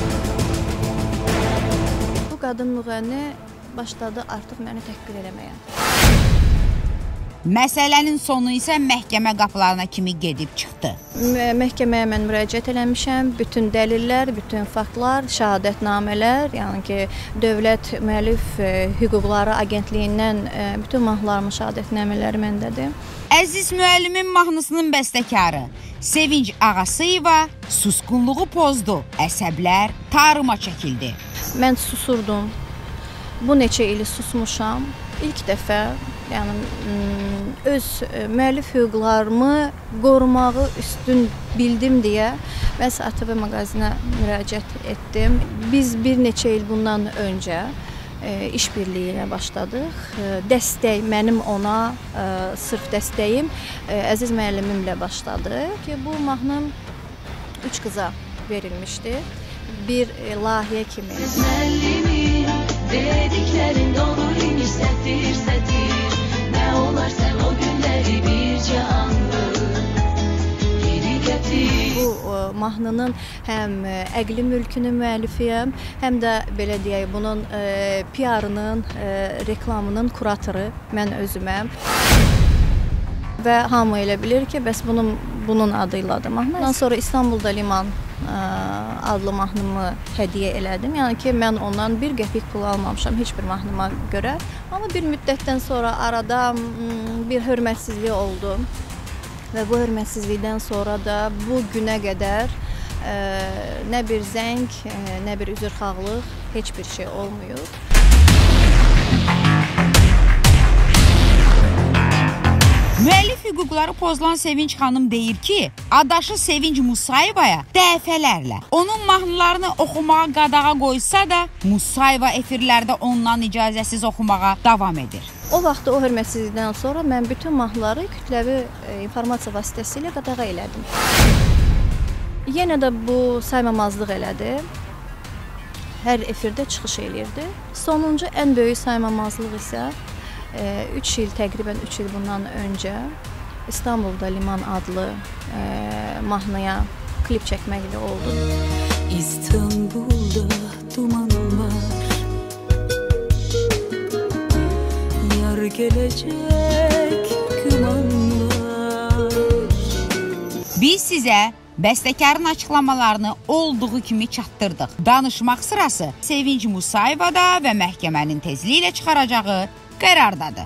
bu qadın müğənni başladı artıq məni təhqir eləməyə. Məsələnin sonu isə məhkəmə qapılarına kimi gedib çıxdı. Məhkəməyə mən müraciət eləmişəm. Bütün dəlillər, bütün faktlar, şəhadətnamələr, yəni ki, Dövlət Müəllif Hüquqları Agentliyindən bütün mahnılarımın şəhadətnamələri məndədir. Əziz müəllimin mahnısının bəstəkarı Sevinç Ağasıyeva susqunluğu pozdu. Əsəblər tarıma çəkildi. Mən susurdum. Bu neçə ili susmuşam. İlk dəfə öz müəllif hüquqlarımı qorumağı üstün bildim deyə mən ATV Magazinə müraciət etdim. Biz bir neçə il bundan öncə işbirliyi ilə başladıq. Dəstək, mənim ona sırf dəstəyim Əziz müəllimimlə başladı ki, bu mahnı 3 qıza verilmişdi. Bir layihə kimi. Müəllimin dediklərin olur imiş sətir-sətir. Nə olar sən o günləri bircə andır geri gətir. Bu mahnının həm əqli mülkünün müəllifiyəm, həm də belə deyək, bunun PR-ının, reklamının kuratoru mən özüməm. Və hamı elə bilir ki, bəs bunun adıyladır mahnı. Ondan sonra İstanbulda Liman adlı mahnımı hədiyyə elədim. Yəni ki, mən ondan bir qəpik pul almamışam heç bir mahnıma görə. Amma bir müddətdən sonra arada bir hörmətsizlik oldu. Və bu hörmətsizlikdən sonra da bu günə qədər nə bir zəng, nə bir üzrxahlıq, heç bir şey olmuyor. Müəllif hüquqları pozulan Sevinç xanım deyir ki, adaşı Sevinç Musayevaya dəfələrlə onun mahnılarını oxumağa qadağa qoysa da, Musayeva efirlərdə ondan icazəsiz oxumağa davam edir. O vaxt o hörmətsizlikdən sonra mən bütün mahnıları kütləvi informasiya vasitəsilə qadağa elədim. Yenə də bu saymamazlıq elədi. Hər efirdə çıxış eləyirdi. Sonuncu ən böyük saymamazlıq isə 3 il, təqribən 3 il bundan öncə İstanbulda Liman adlı mahnıya klip çəkməklə oldu. İstanbulda dumanım var, yar gelecek gümanlar. Biz sizə bəstəkarın açıqlamalarını olduğu kimi çatdırdıq. Danışmaq sırası Sevinç Musayevada və məhkəmənin tezliklə çıxaracağı qərardadır.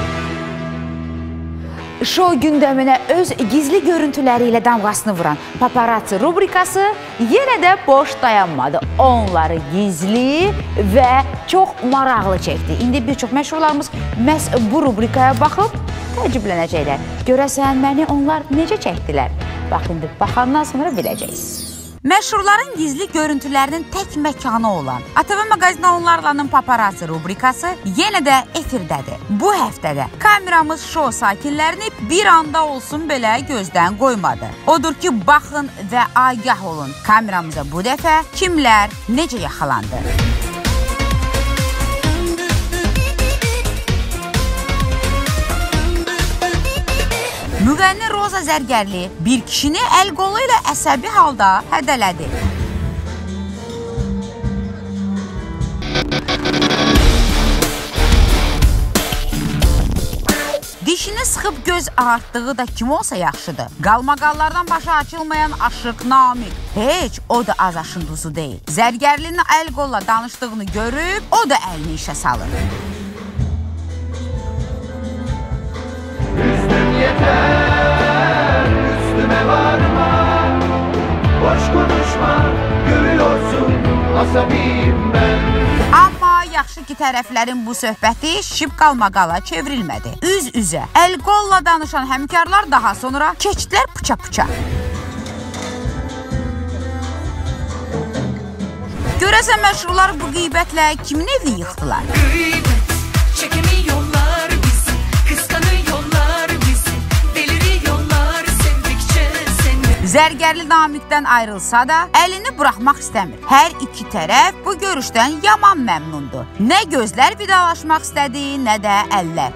Şou gündəminə öz gizli görüntüləri ilə damğasını vuran Paparazzi rubrikası yenə də boş dayanmadı. Onları gizli və çox maraqlı çəkdi. İndi bir çox məşhurlarımız məhz bu rubrikaya baxıb təəccüblənəcəklər. Görəsən məni onlar necə çəkdilər? Bax, indi baxandan sonra biləcəksiniz. Məşhurların gizli görüntülərinin tək məkanı olan ATV Maqazin Onlarlanın Paparazzi rubrikası yenə də efirdədir. Bu həftədə kameramız şou sakinlərini bir anda olsun belə gözdən qoymadı. Odur ki, baxın və agah olun. Kameramıza bu dəfə kimlər necə yaxalandı? Müğənni Roza Zərgərli bir kişini əl qolu ilə əsəbi halda hədələdi. Dişini sıxıb göz ağartdığı da kim olsa yaxşıdır. Qalmaqallardan başı açılmayan Aşıq Namiq heç o da az aşın duzu deyil. Zərgərlinin əl qolla danışdığını görüb o da əlini işə salır. Yeter, üstüme varma, boş konuşma, görüyorsun asabiyim ben. Amma yaxşı ki, tərəflərin bu söhbəti şib qalmaqala çevrilmədi. Üz-üzə, əl-qolla danışan həmkarlar daha sonra keçdilər pıça-pıça. Görəsən məşhurlar bu qeybətlə kimin evini yıxdılar? Qeybət, çəkemiyorlar bizi, kıskanıyorlar bizi, deliriyorlar sevdikçe seni. Zərgərli Namiqdən ayrılsa da əlini buraxmaq istəmir. Hər iki tərəf bu görüşdən yaman məmnundur. Nə gözlər vidalaşmaq istədi, nə də əllər.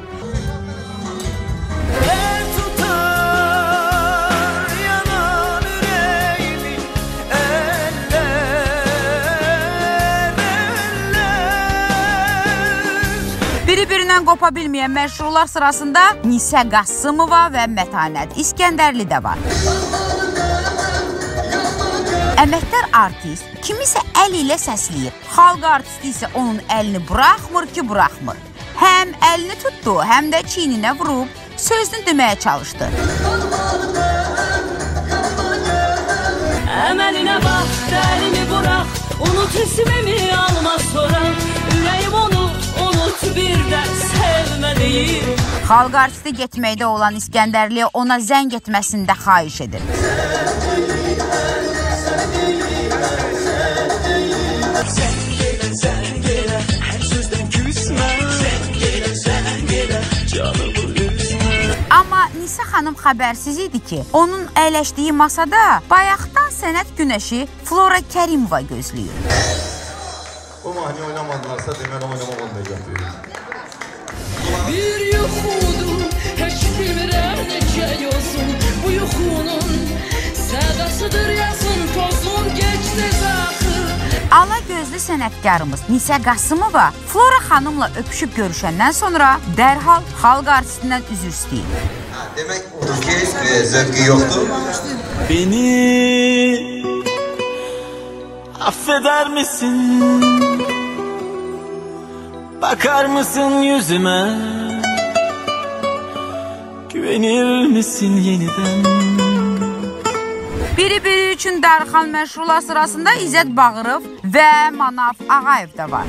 Bir-birindən qopa bilməyən məşhurlar sırasında Nisə Qasımova və Mətanət İskəndərli də var. Əməkdar artist kimisə əli ilə səsləyir. Xalq artisti isə onun əlini buraxmır ki, buraxmır. Həm əlini tutdu, həm də çiyninə vurub sözünü deməyə çalışdı. Əməlinə bax, əlimi burax, unut ismimi alma sonra. Ürəyim onu unut bir də sevmədiyim. Xalq artisti getməkdə olan İskəndərliyə ona zəng etməsində xahiş edir. Amma Nisə xanım xəbərsiz idi ki, onun əyləşdiyi masada bayaqdan sənət günəşi Flora Kərimova gözləyir. O mahnı oynamadılarsa demək oynamaq olmayacaq. Bir yuxudur, heç bilmirəm necə yosun. Bu yuxunun sədasıdır yazın, tozun geçdi zaxı. Ala gözlü sənətkarımız Nisə Qasımova Flora xanımla öpüşüb görüşəndən sonra dərhal xalq artistindən üzr istəyir. Demək odur ki, zövqü yoxdur. Beni affeder misin? Bakar mısın yüzüme? Güvenir misin yeniden? Biri-biri üçün darıxan məşğullar sırasında İzzət Bağırov və Manav Ağayev də var.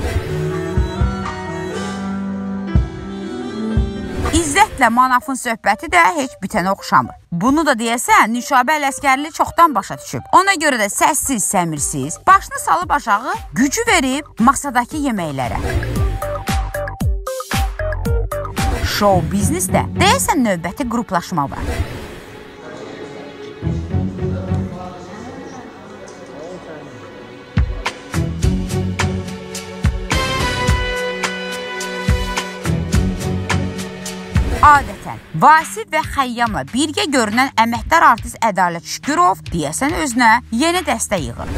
İzzətlə Manavın söhbəti də heç bitənə oxşamır. Bunu da deyəsən, Nüşabə Ələskərli çoxdan başa düşüb. Ona görə də səssiz, səmirsiz, başını salıb aşağı gücü verib masadakı yeməklərə. Show biznesdə deyəsən növbəti qruplaşma var. Adətən, Vasif və Xəyyamla birgə görünən əməkdar artist Ədalət Şükürov deyəsən özünə yeni dəstə yığır.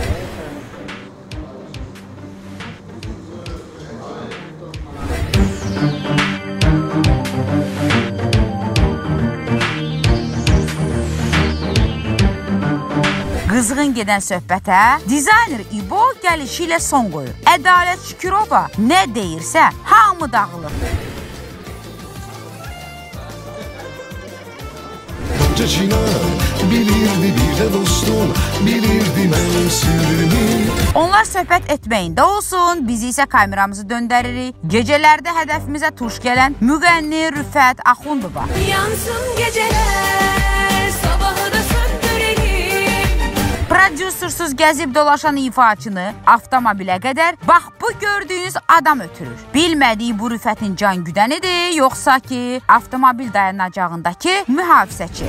Qızğın gedən söhbətə dizayner İbo gəlişi ilə son qoyur. Ədalət Şükürova nə deyirsə hamı dağılır. Onlar söhbət etməyində olsun, biz isə kameramızı döndəririk. Gecələrdə hədəfimizə tuş gələn müğənni Rüfət Axundova. Yansın gecələr, sabahı da söndürelim. Prodüsersuz gəzib dolaşan ifaçını avtomobilə qədər bax bu gördüyünüz adam ötürür. Bilmədiyi bu Rüfətin can güdənidir, yoxsa ki avtomobil dayanacağındakı mühafizəçi.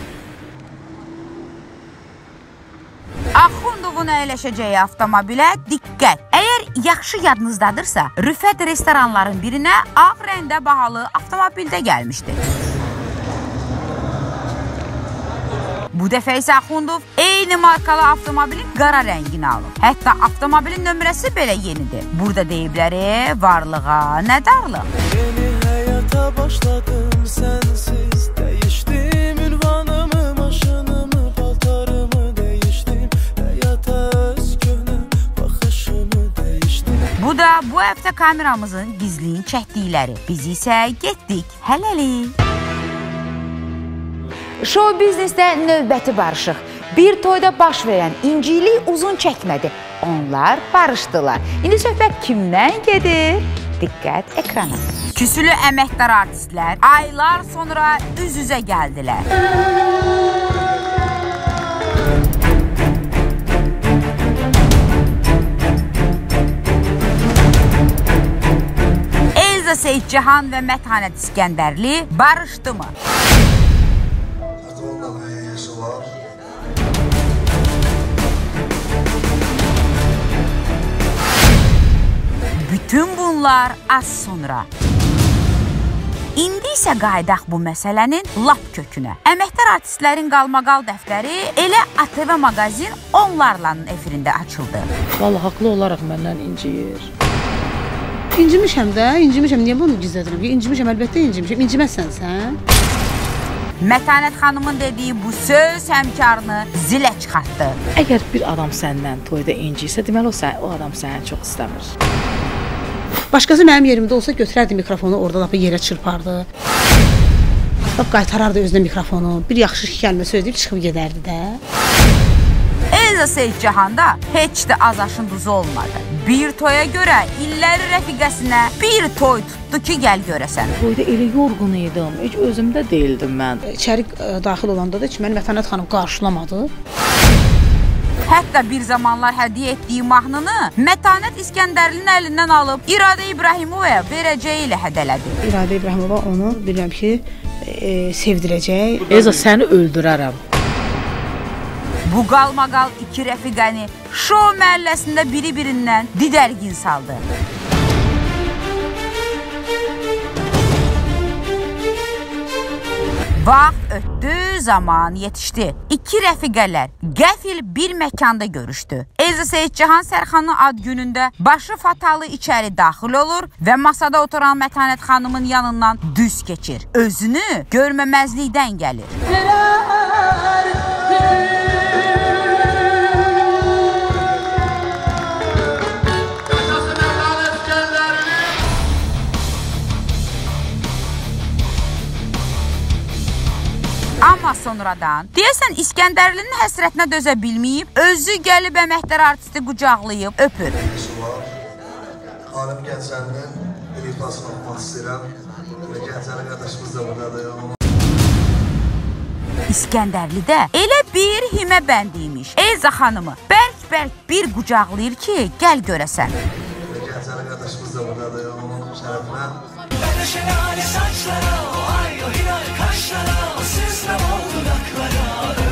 Axundovun əyləşəcəyi avtomobilə diqqət. Əgər yaxşı yadınızdadırsa, Rüfət restoranların birinə ağ rəngdə bahalı avtomobildə gəlmişdi. Bu dəfə isə Axundov eyni markalı avtomobilin qara rəngini alıb. Hətta avtomobilin nömrəsi belə yenidir. Burada deyibləri varlığa nə darlıq. Yeni həyata başladım sənsiz, dəyişdim ünvanımı, maşınımı, paltarımı dəyişdim, həyata öz köhnə baxışımı dəyişdim. Bu da bu həftə kameramızın gizliyin çəkdikləri. Biz isə getdik hələlik. Show biznesdə növbəti barışıq. Bir toyda baş verən incilik uzun çəkmədi. Onlar barışdılar. İndi söhbət kimdən gedir? Diqqət ekrana. Küsülü əməkdar artistlər aylar sonra üz-üzə gəldilər. Elza Seyidcahan və Mətanət İskəndərli barışdı mı? Bütün bunlar az sonra. İndi isə qaydaq bu məsələnin lap kökünə. Əməkdar artistlərin qalmaqal dəftəri elə ATV maqazin onlarla efirində açıldı. Vallahi haqlı olaraq məndən inciyir. İncimişəm də, incimişəm. Niyə bunu gizlədirəm? İncimişəm, əlbəttə incimişəm. İnciməzsən sən? Mətanət xanımın dediyi bu söz həmkarını zilə çıxartdı. Əgər bir adam səndən toyda inciyirsə, deməli o adam səni çox istəmir. Başqası mənim yerimdə olsa götürərdi mikrofonu, orada da yerə çırpardı. Qaytarardı özünə mikrofonu, bir yaxşı kəlmə söyləyib çıxıb gedərdi də. Elza Seyidcahan da heç də az aşın duzu olmadı. Bir toya görə illəri rəfiqəsinə bir toy tutdu ki, gəl görəsən. Toyda elə yorğun idim, heç özümdə deyildim mən. İçəri daxil olanda da ki, məni Mətanət xanım qarşılamadı. Hətta bir zamanlar hədiyyə etdiyi mahnını Mətanət İskəndərlinin əlindən alıb İradə İbrahimovaya verəcəyi ilə hədələdi. İradə İbrahimova onu bilirəm ki, sevdirəcək. Elza, səni öldürərəm. Bu qalmaqal iki rəfiqəni şou məhəlləsində biri-birindən didərgin saldı. Vaxt ötdü, zaman yetişdi. İki rəfiqələr qəfil bir məkanda görüşdü. Elza Seyidcahan Sərxanın ad günündə başı fatalı içəri daxil olur və masada oturan Mətanət xanımın yanından düz keçir. Özünü görməməzlikdən gəlir. Amma sonradan deyəsən İskəndərlinin həsrətinə dözə bilməyib, özü gəlib əməkdar artisti qucaqlayıb öpür. Xanım Gəncənin bir ifasını oxumaq istəyirəm və Gəncəli qardaşımız da buradadır. İskəndərlidə elə bir himə bəndiymiş. Elza xanımı bərk-bərk bir qucaqlayır ki, gəl görəsən. Və Gəncəli qardaşımız da buradadır, onun şərəfinə. Ben şelale saçlara, o ay o hilal kaşlara, o süslem o dudaklara,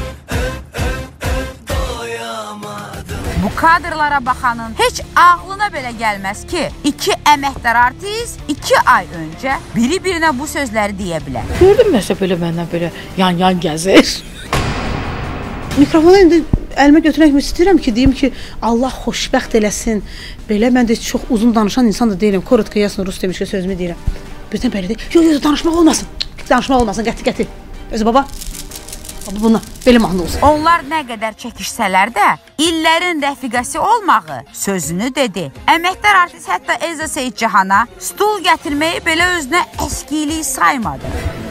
doyamadım. Bu kadrlara baxanın heç ağlına belə gəlməz ki, iki əməkdar artist 2 ay öncə biri-birinə bu sözləri deyə bilər. Gördün məsə belə məndən belə yan-yan gəzir. Mikrofonu indi əlimə götürmək istəyirəm ki, deyim ki, Allah xoşbəxt eləsin. Belə mən də çox uzun danışan insan da deyirəm. Korotko yazsın, rus demiş ki, sözümü deyirəm. Birdən belə deyir, yox, danışmaq olmasın. Danışmaq olmasın, qəti. Özü baba, buna belə mahnı olsun. Onlar nə qədər çəkişsələr də, illərin rəfiqəsi olmağı sözünü dedi. Əməkdar artist hətta Elza Seyidcahana stul gətirməyi belə özünə əskilik saymadı.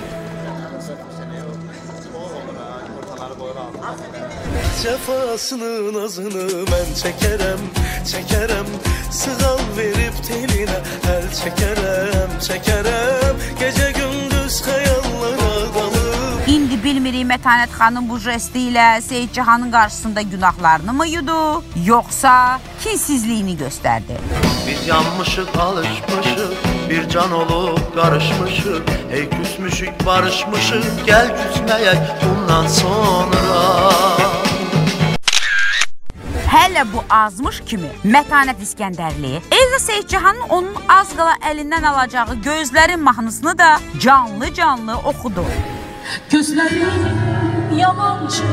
Cefasını, nazını mən çəkərəm, sığal verib telinə əl çəkərəm, gecə gündüz xəyallara dalıb. İndi bilmirik Mətanət xanım bu jesti ilə Seyidcahanın qarşısında günahlarını mı yudu, yoxsa kinsizliyini göstərdi. Biz yanmışıq, alışmışıq, bir can olub qarışmışıq, hey küsmüşük, barışmışıq, gəl küsməyək bundan sonra. Hələ bu azmış kimi Mətanət İskəndərli Elza Seyidcahanın onun az qala əlindən alacağı Gözlərin mahnısını da canlı oxudu. Gözlərin yabancı,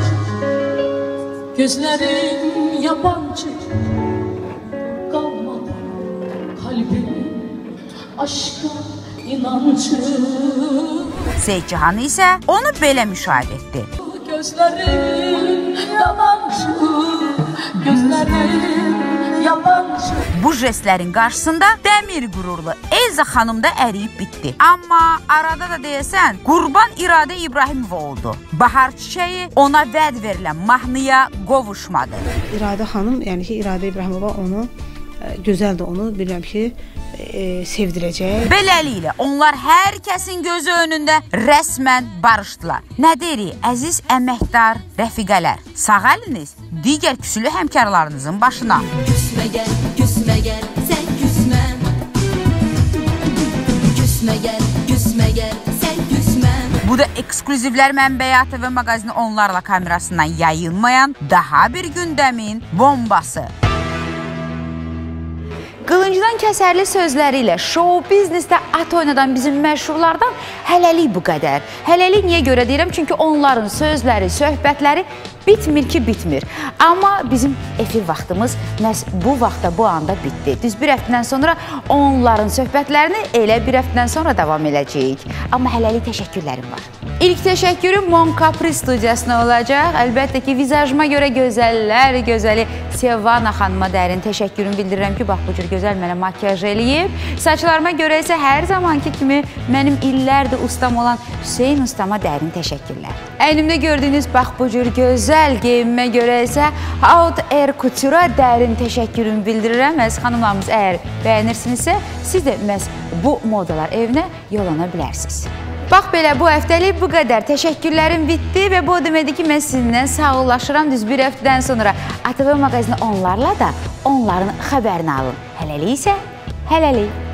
gözlərin yabancı, qalmadı kalbim aşka inancı. Seyidcahan isə onu belə müşahidə etdi. Gözlərin yabancı, gözlərin yabancı. Bu jestlərin qarşısında dəmir qürurlu Elza xanım da əriyib bitdi. Amma arada da deyəsən Qurban İradə İbrahimova oldu. Bahar çiçəyi ona vəd verilən mahnıya qovuşmadı. İradə xanım, yəni ki, İradə İbrahimova onu gözəldir, onu bilirəm ki, sevdirəcək. Beləliklə onlar hər kəsin gözü önündə rəsmən barışdılar. Nə deyirik, əziz əməkdar rəfiqələr, sağ əliniz digər küsülü həmkarlarınızın başına. Küsmə gəl, sən küsmə. Küsmə gəl, sən küsmə. Bu da ekskluzivlər mənbəyi ATV mağazini onlarla kamerasından yayınmayan daha bir gündəmin bombası. Qılıncdan kəsərli sözləri ilə show biznesdə at oynadan bizim məşhurlardan hələlik bu qədər. Hələlik niyə görə deyirəm? Çünki onların sözləri, söhbətləri bitmir. Amma bizim efir vaxtımız məhz bu vaxtda, bu anda bitdi. Düz bir həftədən sonra onların söhbətlərini elə bir həftədən sonra davam edəcəyik. Amma hələlik təşəkkürlərim var. İlk təşəkkürüm Mon Capri studiyasına olacaq. Əlbəttə ki, vizajıma görə gözəllər gözəli Sevana xanıma dərin təşəkkürümü bildirirəm ki, bax bu cür gözəl mənə makyaj eləyib. Saçlarıma görə isə hər zamanki kimi mənim illərdir ustam olan Hüseyn ustama dərin təşəkkürlər. Əynimdə gördüyünüz bax bu cür gözəl geyimimə görə isə Haute Air Couture-a dərin təşəkkürümü bildirirəm. Əziz xanımlarımız, əgər bəyənirsinizsə, siz də məhz bu modalar evinə yollana bilərsiniz. Bax belə, bu həftəlik bu qədər. Təşəkkürlərim bitdi və bu o deməkdir ki, mən sizinlə sağollaşıram düz bir həftədən sonra. ATV mağazini onlarla da onların xəbərini alın. Hələlik isə, hələlik.